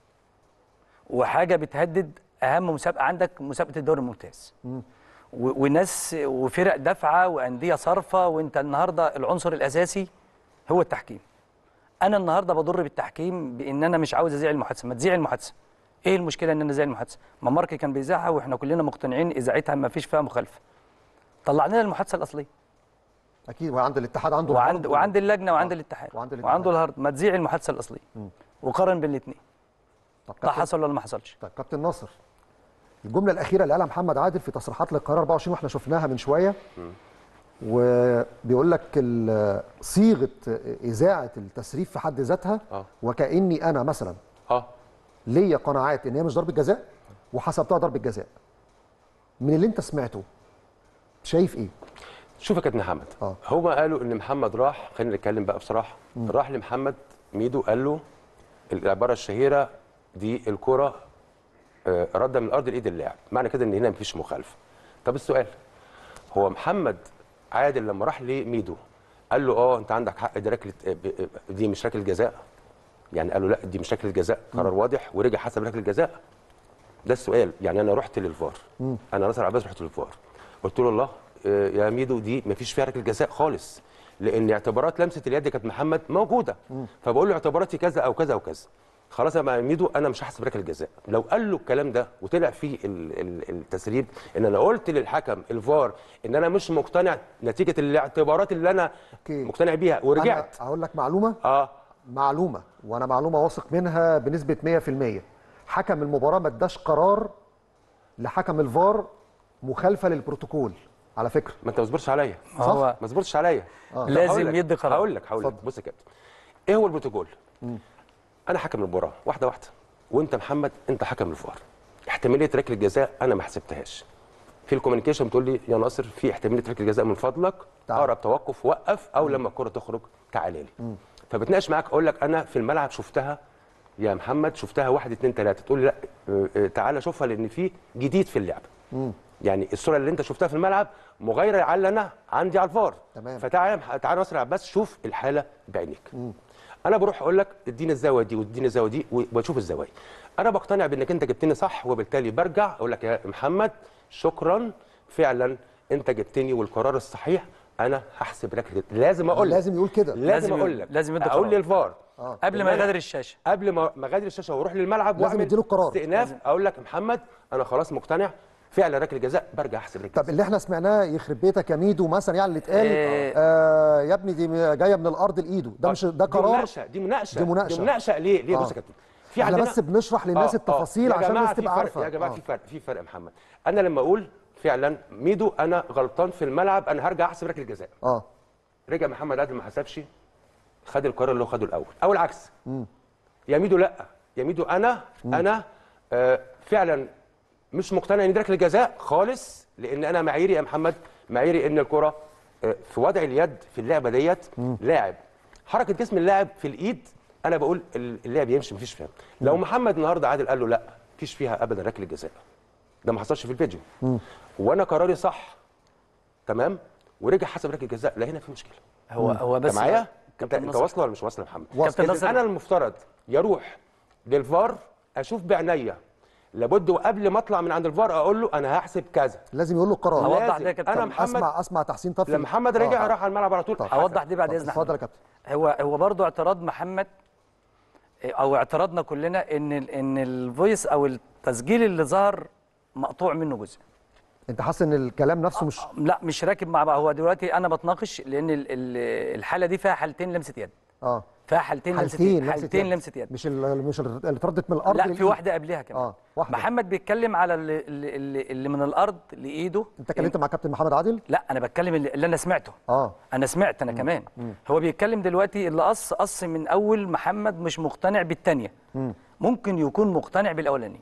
وحاجه بتهدد اهم مسابقه عندك، مسابقه الدوري الممتاز. و- وناس وفرق دافعه وانديه صارفه، وانت النهارده العنصر الاساسي هو التحكيم. انا النهارده بضر بالتحكيم بان انا مش عاوز اذيع المحادثه. ما تذيع المحادثه، ايه المشكله ان انا اذيع المحادثه؟ ما مارك كان بيذاعها واحنا كلنا مقتنعين اذاعتها ما فيش فيها مخالفه. طلع لنا المحادثه الاصليه، اكيد. وعند الاتحاد عنده وعند الهارد وعند اللجنه وعند آه. الاتحاد وعند الاتحاد. وعنده الهارد. ما تذيع المحادثه الاصليه وقارن بين الاثنين، طب ده كابتن- حصل ولا ما حصلش؟ طيب كابتن ناصر، الجمله الاخيره اللي قالها محمد عادل في تصريحات للقرار أربعة وعشرين واحنا شفناها من شويه، وبيقول لك ال- صيغه اذاعه التسريب في حد ذاتها آه. وكاني انا مثلا اه ليا قناعات ان هي مش ضربه جزاء وحسبتها ضربه جزاء. من اللي انت سمعته شايف ايه؟ شوف يا كابتن محمد، آه. هما قالوا ان محمد راح، خلينا نتكلم بقى بصراحه، راح لمحمد ميدو قال له العباره الشهيره دي: الكره آه، رده من الارض لايد اللاعب، معنى كده ان هنا مفيش مخالفه. طب السؤال، هو محمد عادل لما راح لميدو قال له اه انت عندك حق، دي ركله آه، ب- آه، دي مش ركله جزاء؟ يعني قال له لا دي مش ركله جزاء، قرار واضح ورجع حسب ركله جزاء؟ ده السؤال. يعني انا رحت للفار، انا ناصر عباس رحت للفار قلت له الله آه، يا ميدو دي مفيش فيها ركله جزاء خالص، لان اعتبارات لمسه اليد كانت محمد موجوده، فبقول له اعتباراتي كذا او كذا وكذا. خلاص يا ميدو انا مش هحسب ركله جزاء. لو قال له الكلام ده وطلع فيه ال- ال- التسريب ان انا قلت للحكم الفار ان انا مش مقتنع نتيجه الاعتبارات اللي انا أوكي. مقتنع بيها ورجعت. انا هقول لك معلومه، اه معلومه وانا معلومه واثق منها بنسبه مية في المية. حكم المباراه ما اداش قرار لحكم الفار مخالفه للبروتوكول على فكره. ما انت ما تصبرش عليا، ما هو ما تصبرش عليا. آه. طب لازم هقول لك- يدي قرار. هقول لك هقول لك اتفضل. بص يا كابتن، ايه هو البروتوكول؟ انا حكم المباراه واحده واحده، وانت محمد انت حكم الفار. احتماليه ركله جزاء انا ما حسبتهاش. في الكوميونيكيشن بتقول لي يا ناصر في احتماليه ركله جزاء، من فضلك تعال. اقرب توقف وقف، او لما الكره تخرج تعالى لي. فبتناقش معاك اقول لك انا في الملعب شفتها يا محمد، شفتها واحد اتنين تلاته، تقول لي لا اه، اه، تعالى شوفها لان في جديد في اللعبه. يعني الصوره اللي انت شفتها في الملعب مغايره على اللي انا عندي على الفار. تمام. فتعالى يا مح- تعالى ناصر عباس شوف الحاله بعينيك. انا بروح اقول لك اديني الزاويه دي واديني الزاويه دي وبشوف الزوايا. انا بقتنع بانك انت جبتني صح، وبالتالي برجع اقول لك يا محمد شكرا فعلا انت جبتني والقرار الصحيح، انا هحسب لك كده. لازم اقول لك، لازم يقول كده. لازم لازم اقول لك، لازم يدي اقول قرار. للفار آه. قبل ما إن أنا يغادر الشاشه. قبل ما ما اغادر الشاشه واروح للملعب لازم واعمل يديله القرار. استئناف، اقول لك يا محمد انا خلاص مقتنع فعلا ركله جزاء، برجع احسب ركله طب اللي احنا سمعناه يخرب بيتك يا ميدو مثلا، يعني اللي اتقال إيه. آه يا ابني دي جايه من الارض لايده، ده مش ده دي قرار. مناقشه دي مناقشه دي مناقشة. دي مناقشه ليه ليه آه. بص يا كابتن، في احنا عندنا بس بنشرح للناس آه، التفاصيل آه. يا عشان جماعة الناس في تبقى فرق، عارفه. يا جماعه آه. في فرق في فرق يا محمد. انا لما اقول فعلا ميدو انا غلطان في الملعب انا هرجع احسب ركله جزاء، اه رجع محمد عادل ما حسبش، خد القرار اللي هو خده الاول، او العكس. يا ميدو لا يا ميدو انا انا آه فعلا مش مقتنع ان دي ركله جزاء خالص، لان انا معاييري يا محمد معاييري ان الكره آه في وضع اليد في اللعبه ديت لاعب حركه جسم اللاعب في الايد، انا بقول اللاعب يمشي مفيش فيها. لو محمد النهارده عادل قال له لا مفيش فيها ابدا ركله جزاء، ده ما حصلش في الفيديو، وانا قراري صح تمام ورجع حسب ركله جزاء، لا هنا في مشكله. هو هو بس انت معايا؟ انت كابتن انت نصر. واصله ولا مش واصله يا محمد؟ كابتن إذن نصر. انا المفترض يروح للفار اشوف بعينيا، لابد وقبل ما اطلع من عند الفار اقول له انا هحسب كذا. لازم يقول له القرار. أوضح لازم. ده يا كابتن. انا طب محمد اسمع اسمع تحسين طفل. لما محمد رجع آه. راح على الملعب على طول طب. حسب. اوضح دي بعد طب اذن اتفضل يا حضرتك. كابتن. هو هو برضه اعتراض محمد او اعتراضنا كلنا ان ال- ان الفويس او التسجيل اللي ظهر مقطوع منه جزء. انت حاسس ان الكلام نفسه مش لا مش راكب مع بعض. هو دلوقتي انا بتناقش لان ال- ال- الحاله دي فيها حالتين لمسه يد. اه فيها حالتين لمسه حالتين يد لمسة حالتين يد. لمسه يد مش ال- مش ال- اللي اتردت من الارض لا، في للإيد. واحده قبلها كمان. اه واحده. محمد بيتكلم على اللي, اللي, اللي من الارض لايده. انت اتكلمت مع كابتن محمد عادل؟ لا، انا بتكلم اللي, اللي انا سمعته. اه انا سمعت انا كمان. هو بيتكلم دلوقتي اللي قص قص من اول محمد مش مقتنع بالثانيه، ممكن يكون مقتنع بالاولانيه.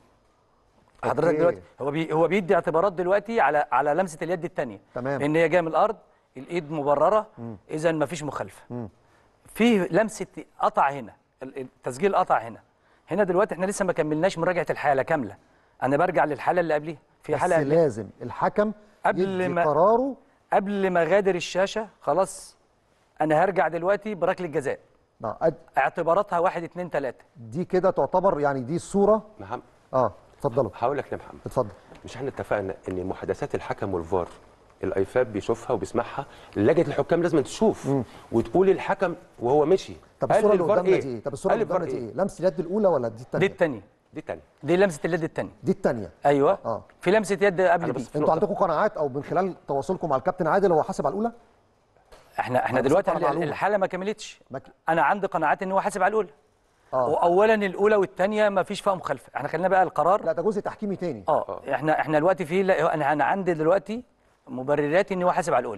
حضرتك أوكي. دلوقتي هو بي هو بيدي اعتبارات دلوقتي على على لمسه اليد الثانيه، تمام. ان هي جايه من الارض، الايد مبرره، اذا ما فيش مخالفه. في لمسه قطع هنا، التسجيل قطع هنا. هنا دلوقتي احنا لسه ما كملناش مراجعه الحاله كامله، انا برجع للحاله اللي قبليها. في بس حاله قبلها. لازم الحكم قبل يدي ما- قراره. قبل ما غادر الشاشه خلاص، انا هرجع دلوقتي بركله جزاء، آه، أد- اعتباراتها واحد اتنين تلاته. دي كده تعتبر يعني دي الصوره. محمد اه اتفضلوا. هقول لك ليه يا محمد. اتفضل. مش احنا اتفقنا ان محادثات الحكم والفار الايفاب بيشوفها وبيسمعها، لجنه الحكام لازم تشوف وتقول الحكم وهو مشي. طب قال الصوره اللي الفار قدامنا دي ايه؟ طب الصوره قال اللي قدامنا الفار دي ايه؟ لمسه اليد الاولى ولا دي دي الثانيه؟ الثانيه، دي الثانيه. دي لمسه اليد الثانيه. دي الثانيه. ايوه. آه. في لمسه يد قبل أنا دي. بس- في انتوا نقطة. عندكم قناعات او من خلال تواصلكم مع الكابتن عادل هو حاسب على الاولى؟ احنا احنا أنا دلوقتي بسأل على معلومة. الحاله ما كملتش. ما ك- انا عندي قناعات ان هو حاسب على الاولى. اه واولا الاولى والثانيه ما فيش فيها مخالفه، احنا خلينا بقى القرار. لا ده جزء تحكيمي تاني. اه احنا احنا دلوقتي في لا، انا انا عندي دلوقتي مبررات ان هو حاسب على الاولى،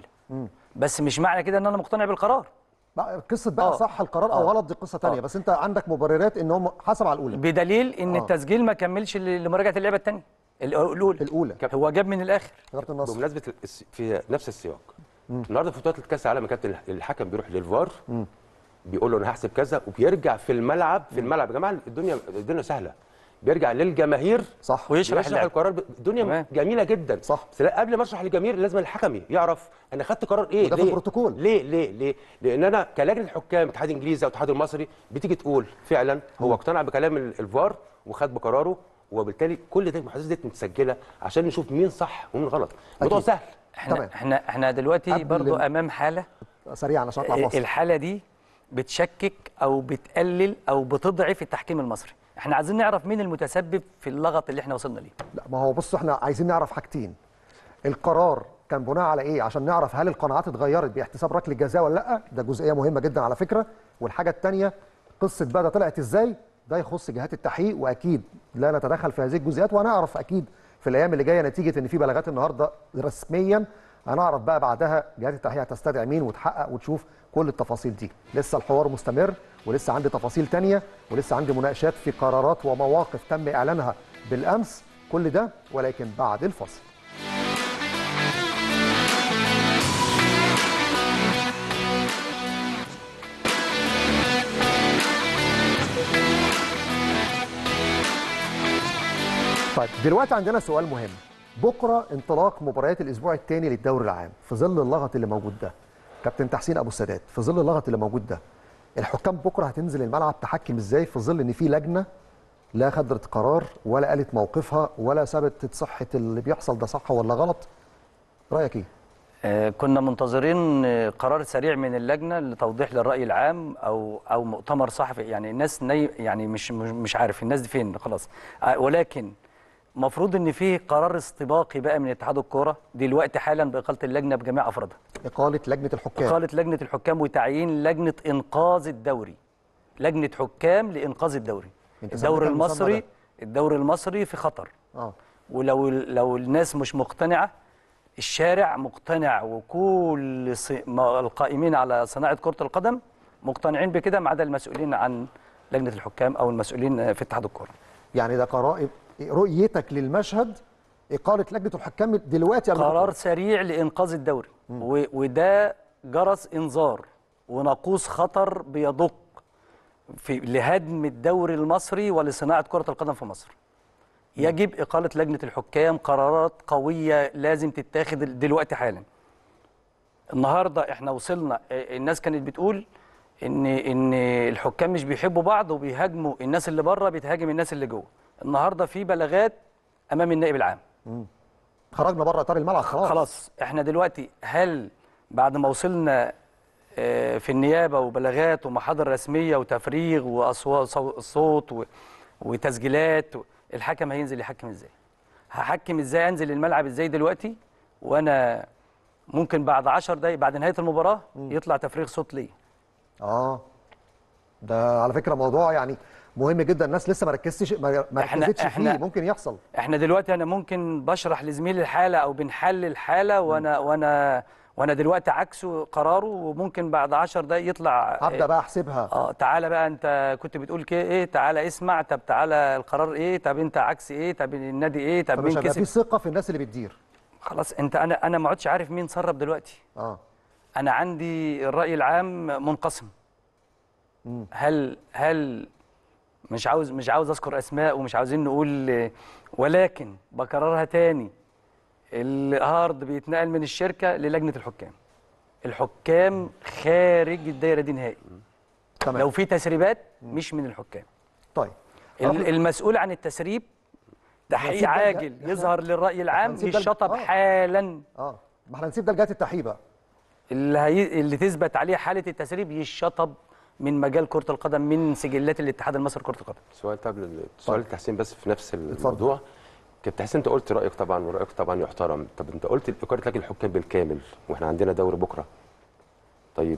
بس مش معنى كده ان انا مقتنع بالقرار. بقى قصه بقى آه. صح القرار او آه. غلط دي قصه تانيه، آه. بس انت عندك مبررات ان هم حسب على الاولى. بدليل ان آه. التسجيل ما كملش ل- لمراجعه اللعبه الثانيه الاولى. الاولى. هو جاب من الاخر. كابتن النصر. بمناسبه الس- في نفس السياق، النهارده في بطوله كاس العالم كابتن الحكم بيروح للفار بيقول له انا هحسب كذا، وبيرجع في الملعب في الملعب يا جماعه الدنيا الدنيا سهله، بيرجع للجماهير صح. ويشرح يشرح اللعبة. القرار ب- الدنيا تمام. جميله جدا. صح. بس لا، قبل ما اشرح للجماهير لازم الحكم يعرف انا خدت قرار ايه. وده في ليه؟ البروتوكول. ليه ليه ليه لان انا كلجنه حكام اتحاد انجليزي او الاتحاد المصري بتيجي تقول فعلا هو اقتنع بكلام ال- الفار وخد بقراره، وبالتالي كل ده المحادثات دي متسجله عشان نشوف مين صح ومين غلط. الموضوع أكيد. سهل. احنا تمام. احنا احنا دلوقتي قبل برضو ال- امام حاله، سريعا عشان اطلع فاصل. الحاله دي بتشكك او بتقلل او بتضعف التحكيم المصري. احنا عايزين نعرف مين المتسبب في اللغط اللي احنا وصلنا ليه. لا ما هو بص احنا عايزين نعرف حاجتين. القرار كان بناء على ايه عشان نعرف هل القناعات اتغيرت باحتساب ركله جزاء ولا لا؟ ده جزئيه مهمه جدا على فكره. والحاجه الثانيه قصه بقى ده طلعت ازاي؟ ده يخص جهات التحقيق، واكيد لا نتدخل في هذه الجزئيات، وهنعرف اكيد في الايام اللي جايه نتيجه ان في بلاغات النهارده رسميا، هنعرف بقى بعدها جهات التحقيق هتستدعي مين وتحقق وتشوف كل التفاصيل دي. لسه الحوار مستمر ولسه عندي تفاصيل تانية ولسه عندي مناقشات في قرارات ومواقف تم اعلانها بالامس، كل ده ولكن بعد الفاصل. طيب دلوقتي عندنا سؤال مهم. بكره انطلاق مباريات الاسبوع الثاني للدوري العام في ظل اللغط اللي موجود ده. كابتن تحسين ابو السادات، في ظل اللغط اللي موجود ده الحكام بكره هتنزل الملعب تحكم ازاي في ظل ان في لجنه لا خدت قرار ولا قالت موقفها ولا ثبتت صحه اللي بيحصل ده صح ولا غلط؟ رايك ايه؟ آه، كنا منتظرين آه، قرار سريع من اللجنه لتوضيح للراي العام او او مؤتمر صحفي، يعني الناس ني يعني مش مش مش عارف الناس دي فين خلاص. آه، ولكن المفروض ان في قرار استباقي بقى من اتحاد الكوره دلوقتي حالا باقاله اللجنه بجميع افرادها. اقاله لجنه الحكام. اقاله لجنه الحكام وتعيين لجنه انقاذ الدوري. لجنه حكام لانقاذ الدوري. أنت الدوري سميتها المسمى المصري ده. الدوري المصري في خطر. اه ولو لو الناس مش مقتنعه، الشارع مقتنع وكل ص- ما- القائمين على صناعه كره القدم مقتنعين بكده ما عدا المسؤولين عن لجنه الحكام او المسؤولين في اتحاد الكوره. يعني ده قرار رؤيتك للمشهد اقاله لجنه الحكام دلوقتي قبل قرار بكرة. سريع لانقاذ الدوري و- وده جرس انذار وناقوس خطر بيدق في لهدم الدوري المصري ولصناعه كره القدم في مصر. يجب اقاله لجنه الحكام، قرارات قويه لازم تتاخد دلوقتي حالا. النهارده احنا وصلنا، الناس كانت بتقول ان ان الحكام مش بيحبوا بعض وبيهاجموا الناس اللي بره بتهاجم الناس اللي جوه. النهارده في بلاغات امام النائب العام. خرجنا بره اطار الملعب خلاص. خلاص احنا دلوقتي هل بعد ما وصلنا آه، في النيابه وبلاغات ومحاضر رسميه وتفريغ واصوات صوت و- وتسجيلات، الحكم هينزل يحكم ازاي؟ هحكم ازاي؟ انزل الملعب ازاي دلوقتي وانا ممكن بعد عشر دقايق بعد نهايه المباراه يطلع تفريغ صوت ليا؟ اه ده على فكره موضوع يعني مهم جدا، الناس لسه ما ركزتش ما ما إحنا- ركزتش إحنا- فيه، ممكن يحصل. احنا دلوقتي انا ممكن بشرح لزميلي الحاله او بنحلل الحاله وانا وانا وانا دلوقتي عكسه قراره، وممكن بعد عشر دقايق يطلع هبدا بقى احسبها. اه تعالى بقى انت كنت بتقول كده ايه، تعالى اسمع، طب تعالى القرار ايه، طب انت عكس ايه، طب النادي ايه، طب فمش مين هيبقى في كسب. ثقه في الناس اللي بتدير. خلاص انت انا انا ما عدتش عارف مين سرب دلوقتي. اه انا عندي الراي العام منقسم. مم. هل هل مش عاوز مش عاوز اذكر اسماء ومش عاوزين نقول، ولكن بكررها تاني، الهارد بيتنقل من الشركه للجنه الحكام. الحكام خارج الدايره دي نهائي. تمام. لو في تسريبات مش من الحكام. طيب ال- المسؤول عن التسريب تحقيق هنسيب ده عاجل لج- يظهر للراي العام هنسيب ده لج- يشطب آه. حالا. اه ما احنا نسيب ده لجهه التحقيق بقى. اللي هي اللي تثبت عليه حاله التسريب يشطب من مجال كره القدم، من سجلات الاتحاد المصري لكره القدم. سؤال طب سؤال التحسين بس في نفس اتفضل. الموضوع. كابتن حسين انت قلت رايك طبعا، ورايك طبعا يحترم. طب انت قلت اقاله لجنه الحكام بالكامل واحنا عندنا دوري بكره. طيب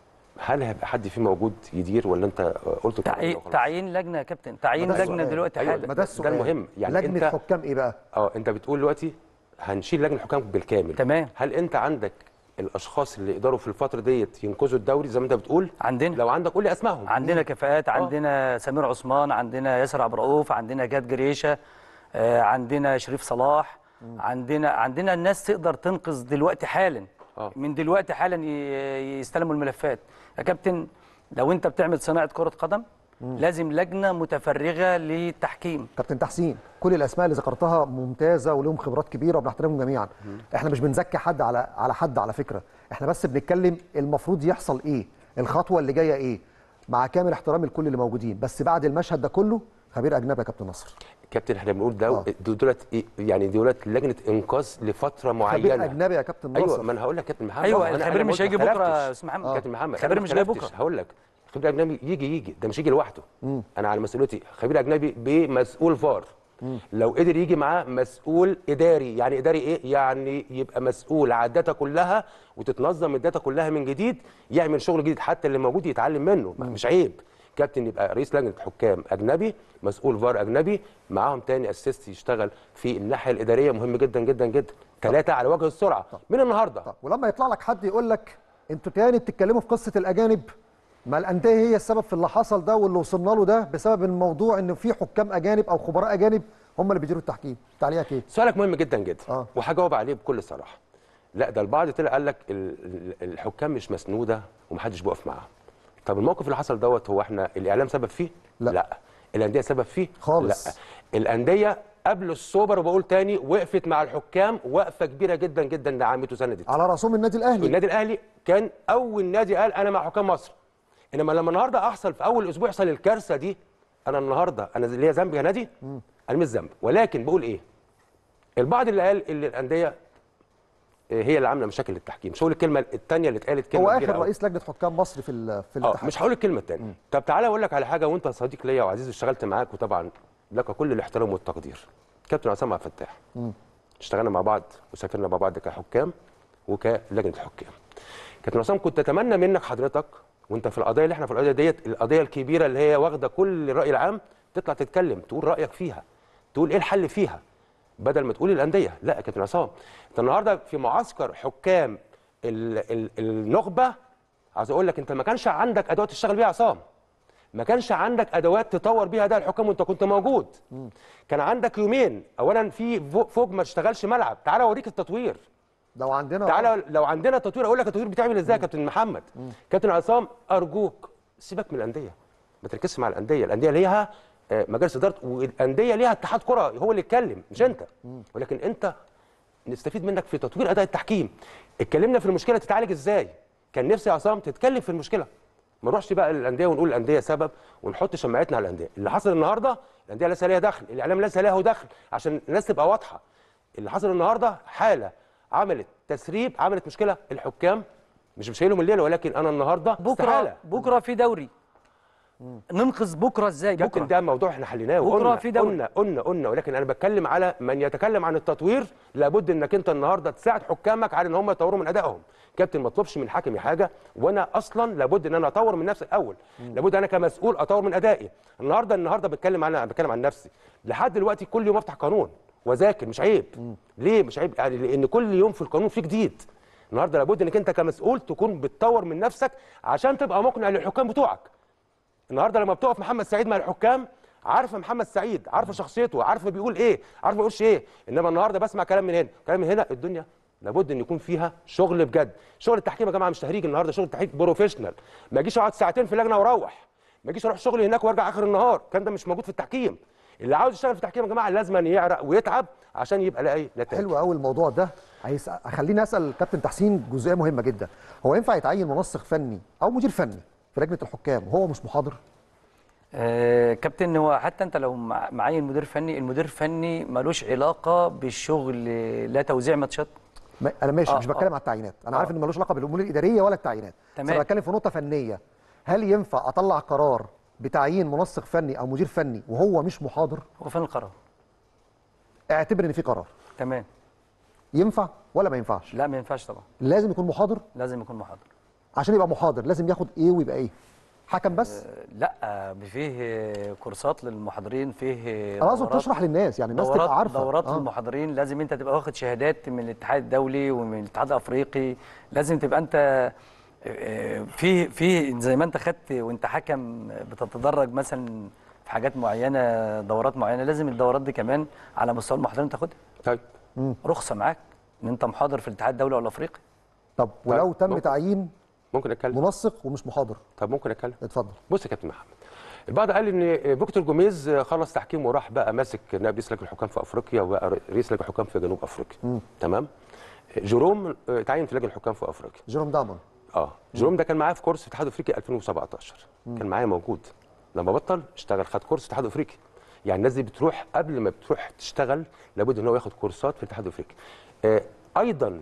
هل هيبقى حد فيه موجود يدير ولا انت قلت تعيين تعيين لجنه يا كابتن، تعيين ما ده لجنه السؤال. دلوقتي أيوة، حالا. ما ده ده السؤال. المهم. يعني لجنه انت حكام ايه بقى؟ اه انت بتقول دلوقتي هنشيل لجنه الحكام بالكامل. تمام. هل انت عندك الاشخاص اللي يقدروا في الفتره ديت ينقذوا الدوري زي ما انت بتقول؟ عندنا لو عندك قول لي اسمائهم. عندنا كفاءات، عندنا سمير عثمان، عندنا ياسر عبد الرؤوف، عندنا جاد جريشه، آه، عندنا شريف صلاح، عندنا عندنا الناس تقدر تنقذ دلوقتي حالا. آه. من دلوقتي حالا ي- يستلموا الملفات. يا كابتن لو انت بتعمل صناعه كره قدم لازم لجنه متفرغه للتحكيم. كابتن تحسين، كل الاسماء اللي ذكرتها ممتازه ولهم خبرات كبيره وبنحترمهم جميعا. احنا مش بنزكي حد على على حد على فكره، احنا بس بنتكلم المفروض يحصل ايه، الخطوه اللي جايه ايه، مع كامل احترامي لكل اللي موجودين، بس بعد المشهد ده كله خبير اجنبي يا كابتن نصر. كابتن احنا بنقول ده آه. دولت إيه؟ يعني دولت لجنه انقاذ لفتره معينه. خبير اجنبي يا كابتن نصر. ايوه، ما انا هقول لك كابتن محمد. ايوه أنا- الخبير أنا مش ما هيجي قلت- بكره اختلفتش. يا استاذ محمد. كابتن محمد الخبير مش جاي بكره. هقول لك خبير اجنبي يجي يجي ده مش يجي لوحده. انا على مسؤوليتي خبير اجنبي بمسؤول فار. لو قدر يجي معاه مسؤول اداري، يعني اداري ايه؟ يعني يبقى مسؤول على الداتا كلها وتتنظم الداتا كلها من جديد، يعمل شغل جديد حتى اللي موجود يتعلم منه. مش عيب كابتن يبقى رئيس لجنه حكام اجنبي، مسؤول فار اجنبي، معاهم تاني اسيست يشتغل في الناحيه الاداريه، مهم جدا جدا جدا. ثلاثه على وجه السرعه من النهارده. طب ولما يطلع لك حد يقول لك انتوا تاني بتتكلموا في قصه الاجانب، ما الانديه هي السبب في اللي حصل ده واللي وصلنا له ده بسبب الموضوع ان في حكام اجانب او خبراء اجانب هم اللي بيديروا التحكيم، تعليقك ايه؟ سؤالك مهم جدا جدا آه. وهجاوب عليه بكل صراحه. لا ده البعض طلع قال لك ال- ال- الحكام مش مسنوده ومحدش بيقف معاهم. طب الموقف اللي حصل دوت هو احنا الاعلام سبب فيه؟ لا. لا. الانديه سبب فيه؟ خالص. لا. الانديه قبل السوبر وبقول تاني وقفت مع الحكام وقفه كبيره جدا جدا دعمته سندت. على راسهم النادي الاهلي. النادي الاهلي كان اول نادي قال انا مع حكام مصر. انما لما النهارده احصل في اول اسبوع يحصل الكارثه دي، انا النهارده انا ليا ذنب يا نادي؟ انا مش ذنب، ولكن بقول ايه؟ البعض اللي قال ان الانديه هي اللي عامله مشاكل للتحكيم، مش هقول الكلمه الثانيه اللي اتقالت كلمه هو كبيرة اخر أوي. رئيس لجنه حكام مصر في ال- في اه الاتحاد. مش هقول الكلمه الثانيه. طب تعالى اقول لك على حاجه، وانت صديق ليا وعزيز واشتغلت معاك وطبعا لك كل الاحترام والتقدير. كابتن عصام عبد الفتاح. اشتغلنا مع بعض وسافرنا مع بعض كحكام وكلجنه حكام. كابتن عصام كنت اتمنى منك حضرتك وانت في القضيه اللي احنا في القضيه ديت، القضيه الكبيره اللي هي واخده كل الراي العام، تطلع تتكلم تقول رايك فيها، تقول ايه الحل فيها بدل ما تقول الانديه. لا يا كابتن عصام، انت النهارده في معسكر حكام ال ال النخبه، عايز اقول لك انت ما كانش عندك ادوات تشتغل بيها يا عصام، ما كانش عندك ادوات تطور بيها ده الحكام وانت كنت موجود. كان عندك يومين، اولا في فو- فوق ما تشتغلش ملعب، تعالى اوريك التطوير. لو عندنا تعالى لو عندنا تطوير اقول لك التطوير بيتعمل ازاي يا كابتن محمد. كابتن عصام ارجوك سيبك من الانديه، ما تركزش مع الانديه، الانديه ليها آه، مجالس اداره، والانديه ليها اتحاد كره هو اللي يتكلم مش انت. ولكن انت نستفيد منك في تطوير اداء التحكيم. اتكلمنا في المشكله تتعالج ازاي، كان نفسي يا عصام تتكلم في المشكله، ما نروحش بقى للانديه ونقول الانديه سبب ونحط شماعتنا على الانديه. اللي حصل النهارده الانديه ليس ليها دخل، الاعلام ليس له دخل، عشان الناس تبقى واضحه. اللي حصل النهارده حاله عملت تسريب، عملت مشكله. الحكام مش بشيلهم الليله، ولكن انا النهارده بكره استحالة. بكره في دوري. ننقذ بكره ازاي؟ كابتن بكره ده موضوع احنا حليناه بكرة وقلنا في دوري. قلنا قلنا قلنا ولكن انا بتكلم على من يتكلم عن التطوير. لابد انك انت النهارده تساعد حكامك على ان هم يطوروا من ادائهم. كابتن ما اطلبش من حكمي حاجه وانا اصلا لابد ان انا اطور من نفسي الاول. لابد انا كمسؤول اطور من ادائي. النهارده النهارده بتكلم عن بتكلم عن نفسي. لحد دلوقتي كل يوم افتح قانون واذاكر، مش عيب. ليه مش عيب؟ يعني لان كل يوم في القانون فيه جديد. النهارده لابد انك انت كمسؤول تكون بتطور من نفسك عشان تبقى مقنع للحكام بتوعك. النهارده لما بتقف محمد سعيد مع الحكام، عارفه محمد سعيد، عارفه شخصيته، عارفه بيقول ايه، عارفه ما بيقولش ايه. انما النهارده بسمع كلام من هنا كلام من هنا. الدنيا لابد ان يكون فيها شغل بجد. شغل التحكيم يا جماعه مش تهريج. النهارده شغل التحكيم بروفيشنال. ما اجيش اقعد ساعتين في لجنه واروح، ما اجيش اروح شغلي هناك وارجع اخر النهار. الكلام ده مش موجود في التحكيم. اللي عاوز يشتغل في التحكيم يا جماعه لازم يعرق ويتعب عشان يبقى لاقي نتائج. حلو قوي الموضوع ده. عايز خليني اسال كابتن تحسين جزئيه مهمه جدا. هو ينفع يتعين منسق فني او مدير فني في لجنه الحكام وهو مش محاضر؟ آه كابتن، هو حتى انت لو مع- معين مدير فني، المدير الفني ملوش علاقه بالشغل، لا توزيع ماتشات. ما انا ماشي آه، مش بتكلم آه. على التعيينات، انا آه. عارف ان ملوش علاقه بالامور الاداريه ولا التعيينات. بس تمام. انا بتكلم في نقطه فنيه. هل ينفع اطلع قرار بتعيين منسق فني او مدير فني وهو مش محاضر؟ هو فين القرار؟ اعتبر ان في قرار. تمام. ينفع ولا ما ينفعش؟ لا ما ينفعش طبعا، لازم يكون محاضر. لازم يكون محاضر. عشان يبقى محاضر لازم ياخد ايه ويبقى ايه؟ حكم بس؟ لا فيه كورسات للمحاضرين، فيه انا قصدي دورات- تشرح للناس، يعني الناس دورات تبقى عارفه. دورات آه. للمحاضرين. لازم انت تبقى واخد شهادات من الاتحاد الدولي ومن الاتحاد الافريقي. لازم تبقى انت آه، في في زي ما انت خدت وانت حكم بتتدرج مثلا في حاجات معينه، دورات معينه. لازم الدورات دي كمان على مستوى المحاضرين تاخدها. طيب رخصه معاك ان انت محاضر في الاتحاد الدولي او الافريقي. طب ولو طيب، تم ممكن. تعيين ممكن اتكلم؟ منسق ومش محاضر؟ طب ممكن اتكلم؟ اتفضل. بص يا كابتن محمد، البعض قال ان فيكتور جوميز خلص تحكيم وراح بقى ماسك نائب رئيس لجنه الحكام في افريقيا وبقى رئيس لجنه الحكام في جنوب افريقيا. مم. تمام. جيروم اتعين في لجنه الحكام في افريقيا. جيروم دامون. اه جيروم ده كان معايا في كورس في الاتحاد الافريقي ألفين وسبعتاشر. كان معايا موجود. لما بطل اشتغل خد كورس في الاتحاد الافريقي. يعني الناس دي بتروح قبل ما بتروح تشتغل لابد ان هو ياخد كورسات في الاتحاد الافريقي. آه ايضا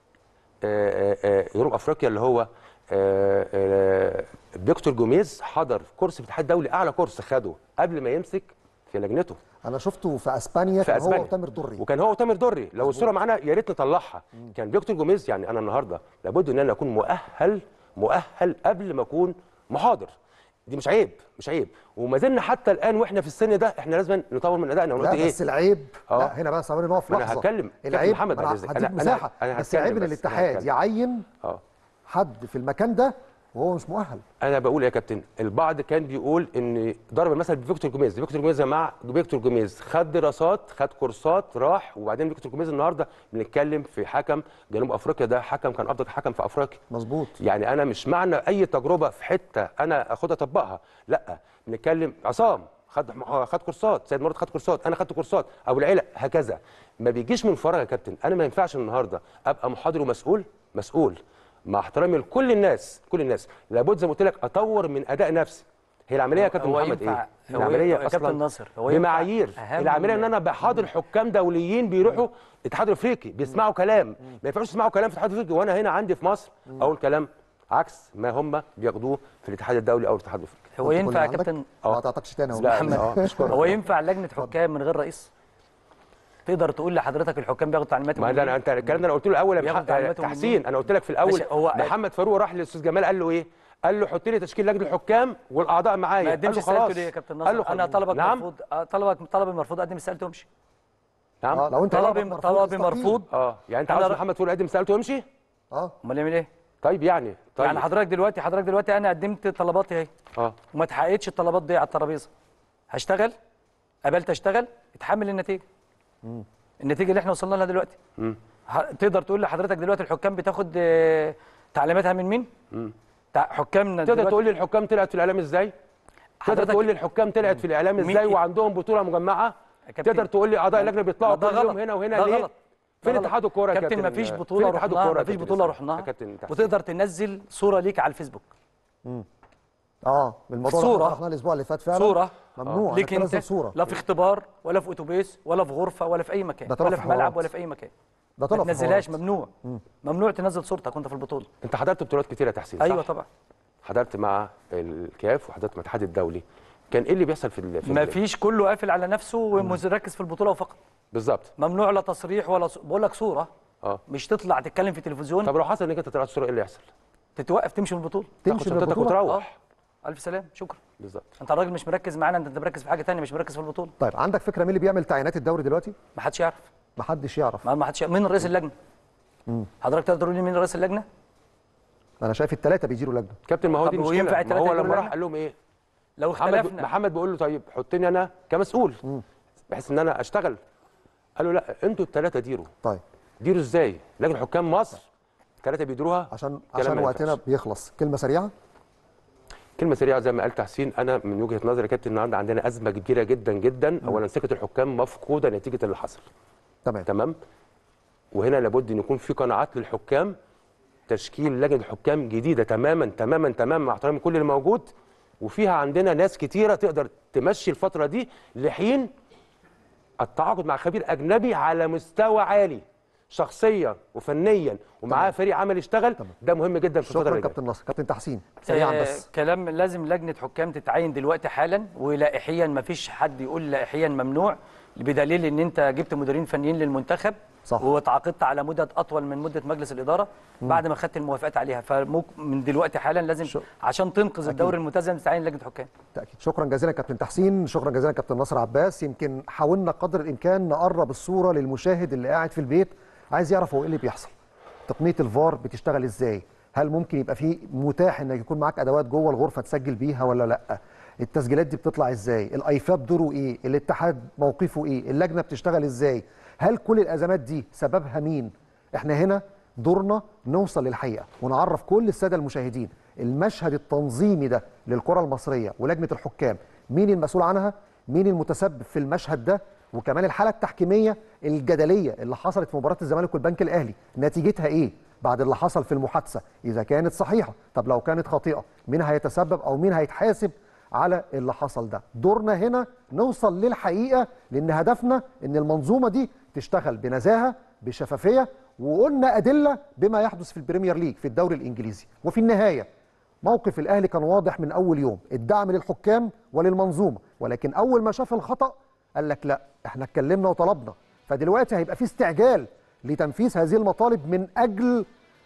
آه آه جنوب افريقيا اللي هو آه آه فيكتور جوميز حضر كورس في الاتحاد الدولي، اعلى كورس خده قبل ما يمسك في لجنته. انا شفته في اسبانيا، في كان اسبانيا هو وتامر دري. وكان هو وتامر دري. لو الصوره معانا يا ريت نطلعها. كان فيكتور جوميز. يعني انا النهارده لابد ان انا اكون مؤهل مؤهل قبل ما اكون محاضر. دي مش عيب، مش عيب. وما زلنا حتى الان واحنا في السن ده احنا لازم نطور من ادائنا. لا ايه بس العيب آه. لا هنا بقى ثواني نقف ما أنا لحظه. هتكلم. كابتن العيب محمد أنا بعد إذنك. هديك أنا- أنا- مساحه. أنا بس هتكلم العيب ان بس. أنا الاتحاد هتكلم. يعين اه حد في المكان ده وهو مش مؤهل. انا بقول يا كابتن، البعض كان بيقول ان ضرب المثل بفيكتور جوميز. فيكتور جوميز مع فيكتور جوميز خد دراسات، خد كورسات، راح. وبعدين فيكتور جوميز النهارده بنتكلم في حكم جنوب افريقيا، ده حكم كان افضل حكم في افريقيا. مظبوط. يعني انا مش معنى اي تجربه في حته انا اخدها اطبقها، لا. بنتكلم عصام خد خد كورسات، سيد مراد خد كورسات، انا خدت كورسات، ابو العلا هكذا. ما بيجيش من فراغ يا كابتن. انا ما ينفعش النهارده ابقى محاضر ومسؤول مسؤول مع احترامي لكل الناس، كل الناس لابد زي ما قلت لك اطور من اداء نفسي. هي العمليه يا كابتن هو محمد ينفع- ايه؟ هو العمليه يا كابتن اصلا ناصر، هو ينفع بمعايير. أهم العمليه ان من- انا بحاضر حكام دوليين بيروحوا الاتحاد الافريقي بيسمعوا كلام، ما ينفعش يسمعوا كلام في الاتحاد الافريقي وانا هنا عندي في مصر اقول كلام عكس ما هم بياخدوه في الاتحاد الدولي او الاتحاد الافريقي. هو كل ينفع يا اللي عندك؟ كابتن ما قطعتكش تاني اهو. لا، محمد، آه، بشكرك. هو ينفع لجنه حكام من غير رئيس؟ تقدر تقول لحضرتك الحكام بياخدوا تعليمات ما من ده مين؟ انا انت الكلام ده انا قلت له الاول يا بياخد مح- تعليماته من تحسين. مين؟ انا قلت لك في الاول ماشي، هو- محمد فاروق راح للاستاذ جمال قال له ايه؟ قال له حط لي تشكيل لجنه الحكام والاعضاء معايا. ما قال قدمش له استقالته خلاص. ليه يا كابتن قال له ناصر؟ انا خلاص. طلبك نعم مرفوض، آه، طلبك طلبي مرفوض، قدم استقالته وامشي. نعم اه لو انت طلبي مرفوض طلبي تستقيل. مرفوض. اه يعني انت أنا عاوز ر- محمد فاروق يقدم سالته ويمشي؟ اه امال يعمل ايه؟ طيب يعني طيب يعني حضرتك دلوقتي حضرتك دلوقتي انا قدمت طلباتي اهي اه وما اتحققتش الطلبات دي على الترابيزه. هشتغل؟ قبلت اشتغل؟ اتحمل النتيجه. النتيجه اللي احنا وصلنا لها دلوقتي. مم. ه- تقدر تقول لحضرتك دلوقتي الحكام بتاخد آه، تعليماتها من مين؟ مم. تع- حكامنا تقدر دلوقتي تقول لي الحكام طلعت في الاعلام ازاي؟ تقدر حضرتك- تقول لي الحكام طلعت في الاعلام مين- ازاي وعندهم بطوله مجمعه؟ يا كابتن، تقدر تقول لي اعضاء اللجنه بيطلعوا ده كل يوم غلط. هنا وهنا ده ليه؟ غلط. فين ده غلط. اتحاد الكوره يا كابتن؟ كابتن؟ مفيش فين بطوله اتحاد رحناها، الكوره يا مفيش كابتن بطوله إسلام؟ رحناها. يا كابتن تحسين. وتقدر تنزل صوره ليك على الفيسبوك. اه الموضوع ده صورة. احنا رحنا الاسبوع اللي فات فعلا. صوره ممنوع ليك انك انت، تنزل صوره. لا في اختبار ولا في اتوبيس ولا في غرفه ولا في اي مكان ده طلع ولا في في ملعب حوارات. ولا في اي مكان. ده طلع ما في تنزلهاش، حوارات. ممنوع. ممنوع تنزل صورتك وانت في البطوله. انت حضرت بطولات كتيره يا تحسين صح؟ ايوه طبعا. حضرت مع الكاف وحضرت مع الاتحاد الدولي، كان ايه اللي بيحصل في ال- في ما ال- فيش، كله قافل على نفسه ومركز في البطوله وفقط. بالظبط. ممنوع لا تصريح ولا ص... بقول لك صوره، اه مش تطلع تتكلم في التلفزيون. طب لو حصل انك انت طلعت الصوره ايه اللي يحصل؟ تتوقف تمشي من البطوله. تمشي تاخد من شنطتك البطولة؟ وتروح. اه الف سلام، شكرا. بالظبط. انت الراجل مش مركز معانا، انت مركز في حاجه ثانيه، مش مركز في البطوله. طيب عندك فكره مين اللي بيعمل تعيينات الدوري دلوقتي؟ ما حدش يعرف. محدش يعرف. ما ما حدش يعرف. مين رئيس اللجنه؟ حضرتك تقدر تقول لي مين رئيس اللجنه؟ انا شايف الثلاثه بيديروا لجنه. كابتن ما هو طب دي وينفع مشكله، ما التلاتة هو يجروا لما راح لجنة؟ قال لهم ايه؟ لو محمد اختلفنا. محمد بيقول له طيب حطني انا كمسؤول بحيث ان انا اشتغل. قال له لا انتوا الثلاثه ديروا. طيب ديروا ازاي؟ لجنه حكام مصر الثلاثه بيديروها. عشان كلام عشان ما وقتنا ينفعش. بيخلص، كلمه سريعه. كلمه سريعه زي ما قال تحسين، انا من وجهه نظري يا كابتن النهارده عندنا ازمه كبيره جدا جدا. اولا سكه الحكام مفقوده نتيجه اللي حصل. تمام. تمام. وهنا لابد ان يكون في قناعات للحكام، تشكيل لجنه حكام جديده تماما تماما تماما مع احترام كل اللي موجود، وفيها عندنا ناس كتيره تقدر تمشي الفتره دي لحين التعاقد مع خبير اجنبي على مستوى عالي شخصيا وفنيا ومعاه فريق عمل يشتغل. ده مهم جدا في الفتره شكرا اللي جايه. كابتن نصر. كابتن تحسين سريعا آه، بس. كلام لازم لجنه حكام تتعين دلوقتي حالا، ولائحيا ما فيش حد يقول لائحيا ممنوع، بدليل ان انت جبت مديرين فنيين للمنتخب صح. وتعاقدت على مدد اطول من مده مجلس الاداره بعد ما خدت الموافقات عليها، فمن دلوقتي حالا لازم شو. عشان تنقذ الدوري الملتزم تتعين لجنه حكام. تأكيد. شكرا جزيلا كابتن تحسين، شكرا جزيلا كابتن نصر عباس. يمكن حاولنا قدر الامكان نقرب الصوره للمشاهد اللي قاعد في البيت عايز يعرف هو ايه اللي بيحصل. تقنيه الفار بتشتغل ازاي؟ هل ممكن يبقى فيه متاح انك يكون معاك ادوات جوه الغرفه تسجل بيها ولا لا؟ التسجيلات دي بتطلع ازاي؟ الايفاب دوره ايه؟ الاتحاد موقفه ايه؟ اللجنه بتشتغل ازاي؟ هل كل الازمات دي سببها مين؟ احنا هنا دورنا نوصل للحقيقه ونعرف كل الساده المشاهدين المشهد التنظيمي ده للكره المصريه ولجنه الحكام، مين المسؤول عنها؟ مين المتسبب في المشهد ده؟ وكمان الحاله التحكيميه الجدليه اللي حصلت في مباراه الزمالك والبنك الاهلي، نتيجتها ايه بعد اللي حصل في المحادثه؟ اذا كانت صحيحه، طب لو كانت خاطئه مين هيتسبب او مين هيتحاسب على اللي حصل ده؟ دورنا هنا نوصل للحقيقه، لان هدفنا ان المنظومه دي تشتغل بنزاهه بشفافيه، وقلنا ادله بما يحدث في البريمير ليج في الدوري الانجليزي. وفي النهايه موقف الاهلي كان واضح من اول يوم، الدعم للحكام وللمنظومه، ولكن اول ما شاف الخطا قال لك لا احنا اتكلمنا وطلبنا. فدلوقتي هيبقى في استعجال لتنفيذ هذه المطالب من اجل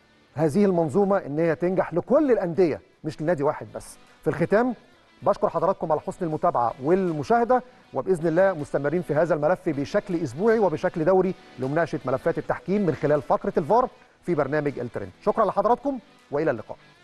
هذه المنظومه ان هي تنجح لكل الانديه مش لنادي واحد بس. في الختام بشكر حضراتكم على حسن المتابعه والمشاهده، وباذن الله مستمرين في هذا الملف بشكل اسبوعي وبشكل دوري لمناقشه ملفات التحكيم من خلال فقره الفار في برنامج الترند. شكرا لحضراتكم والى اللقاء.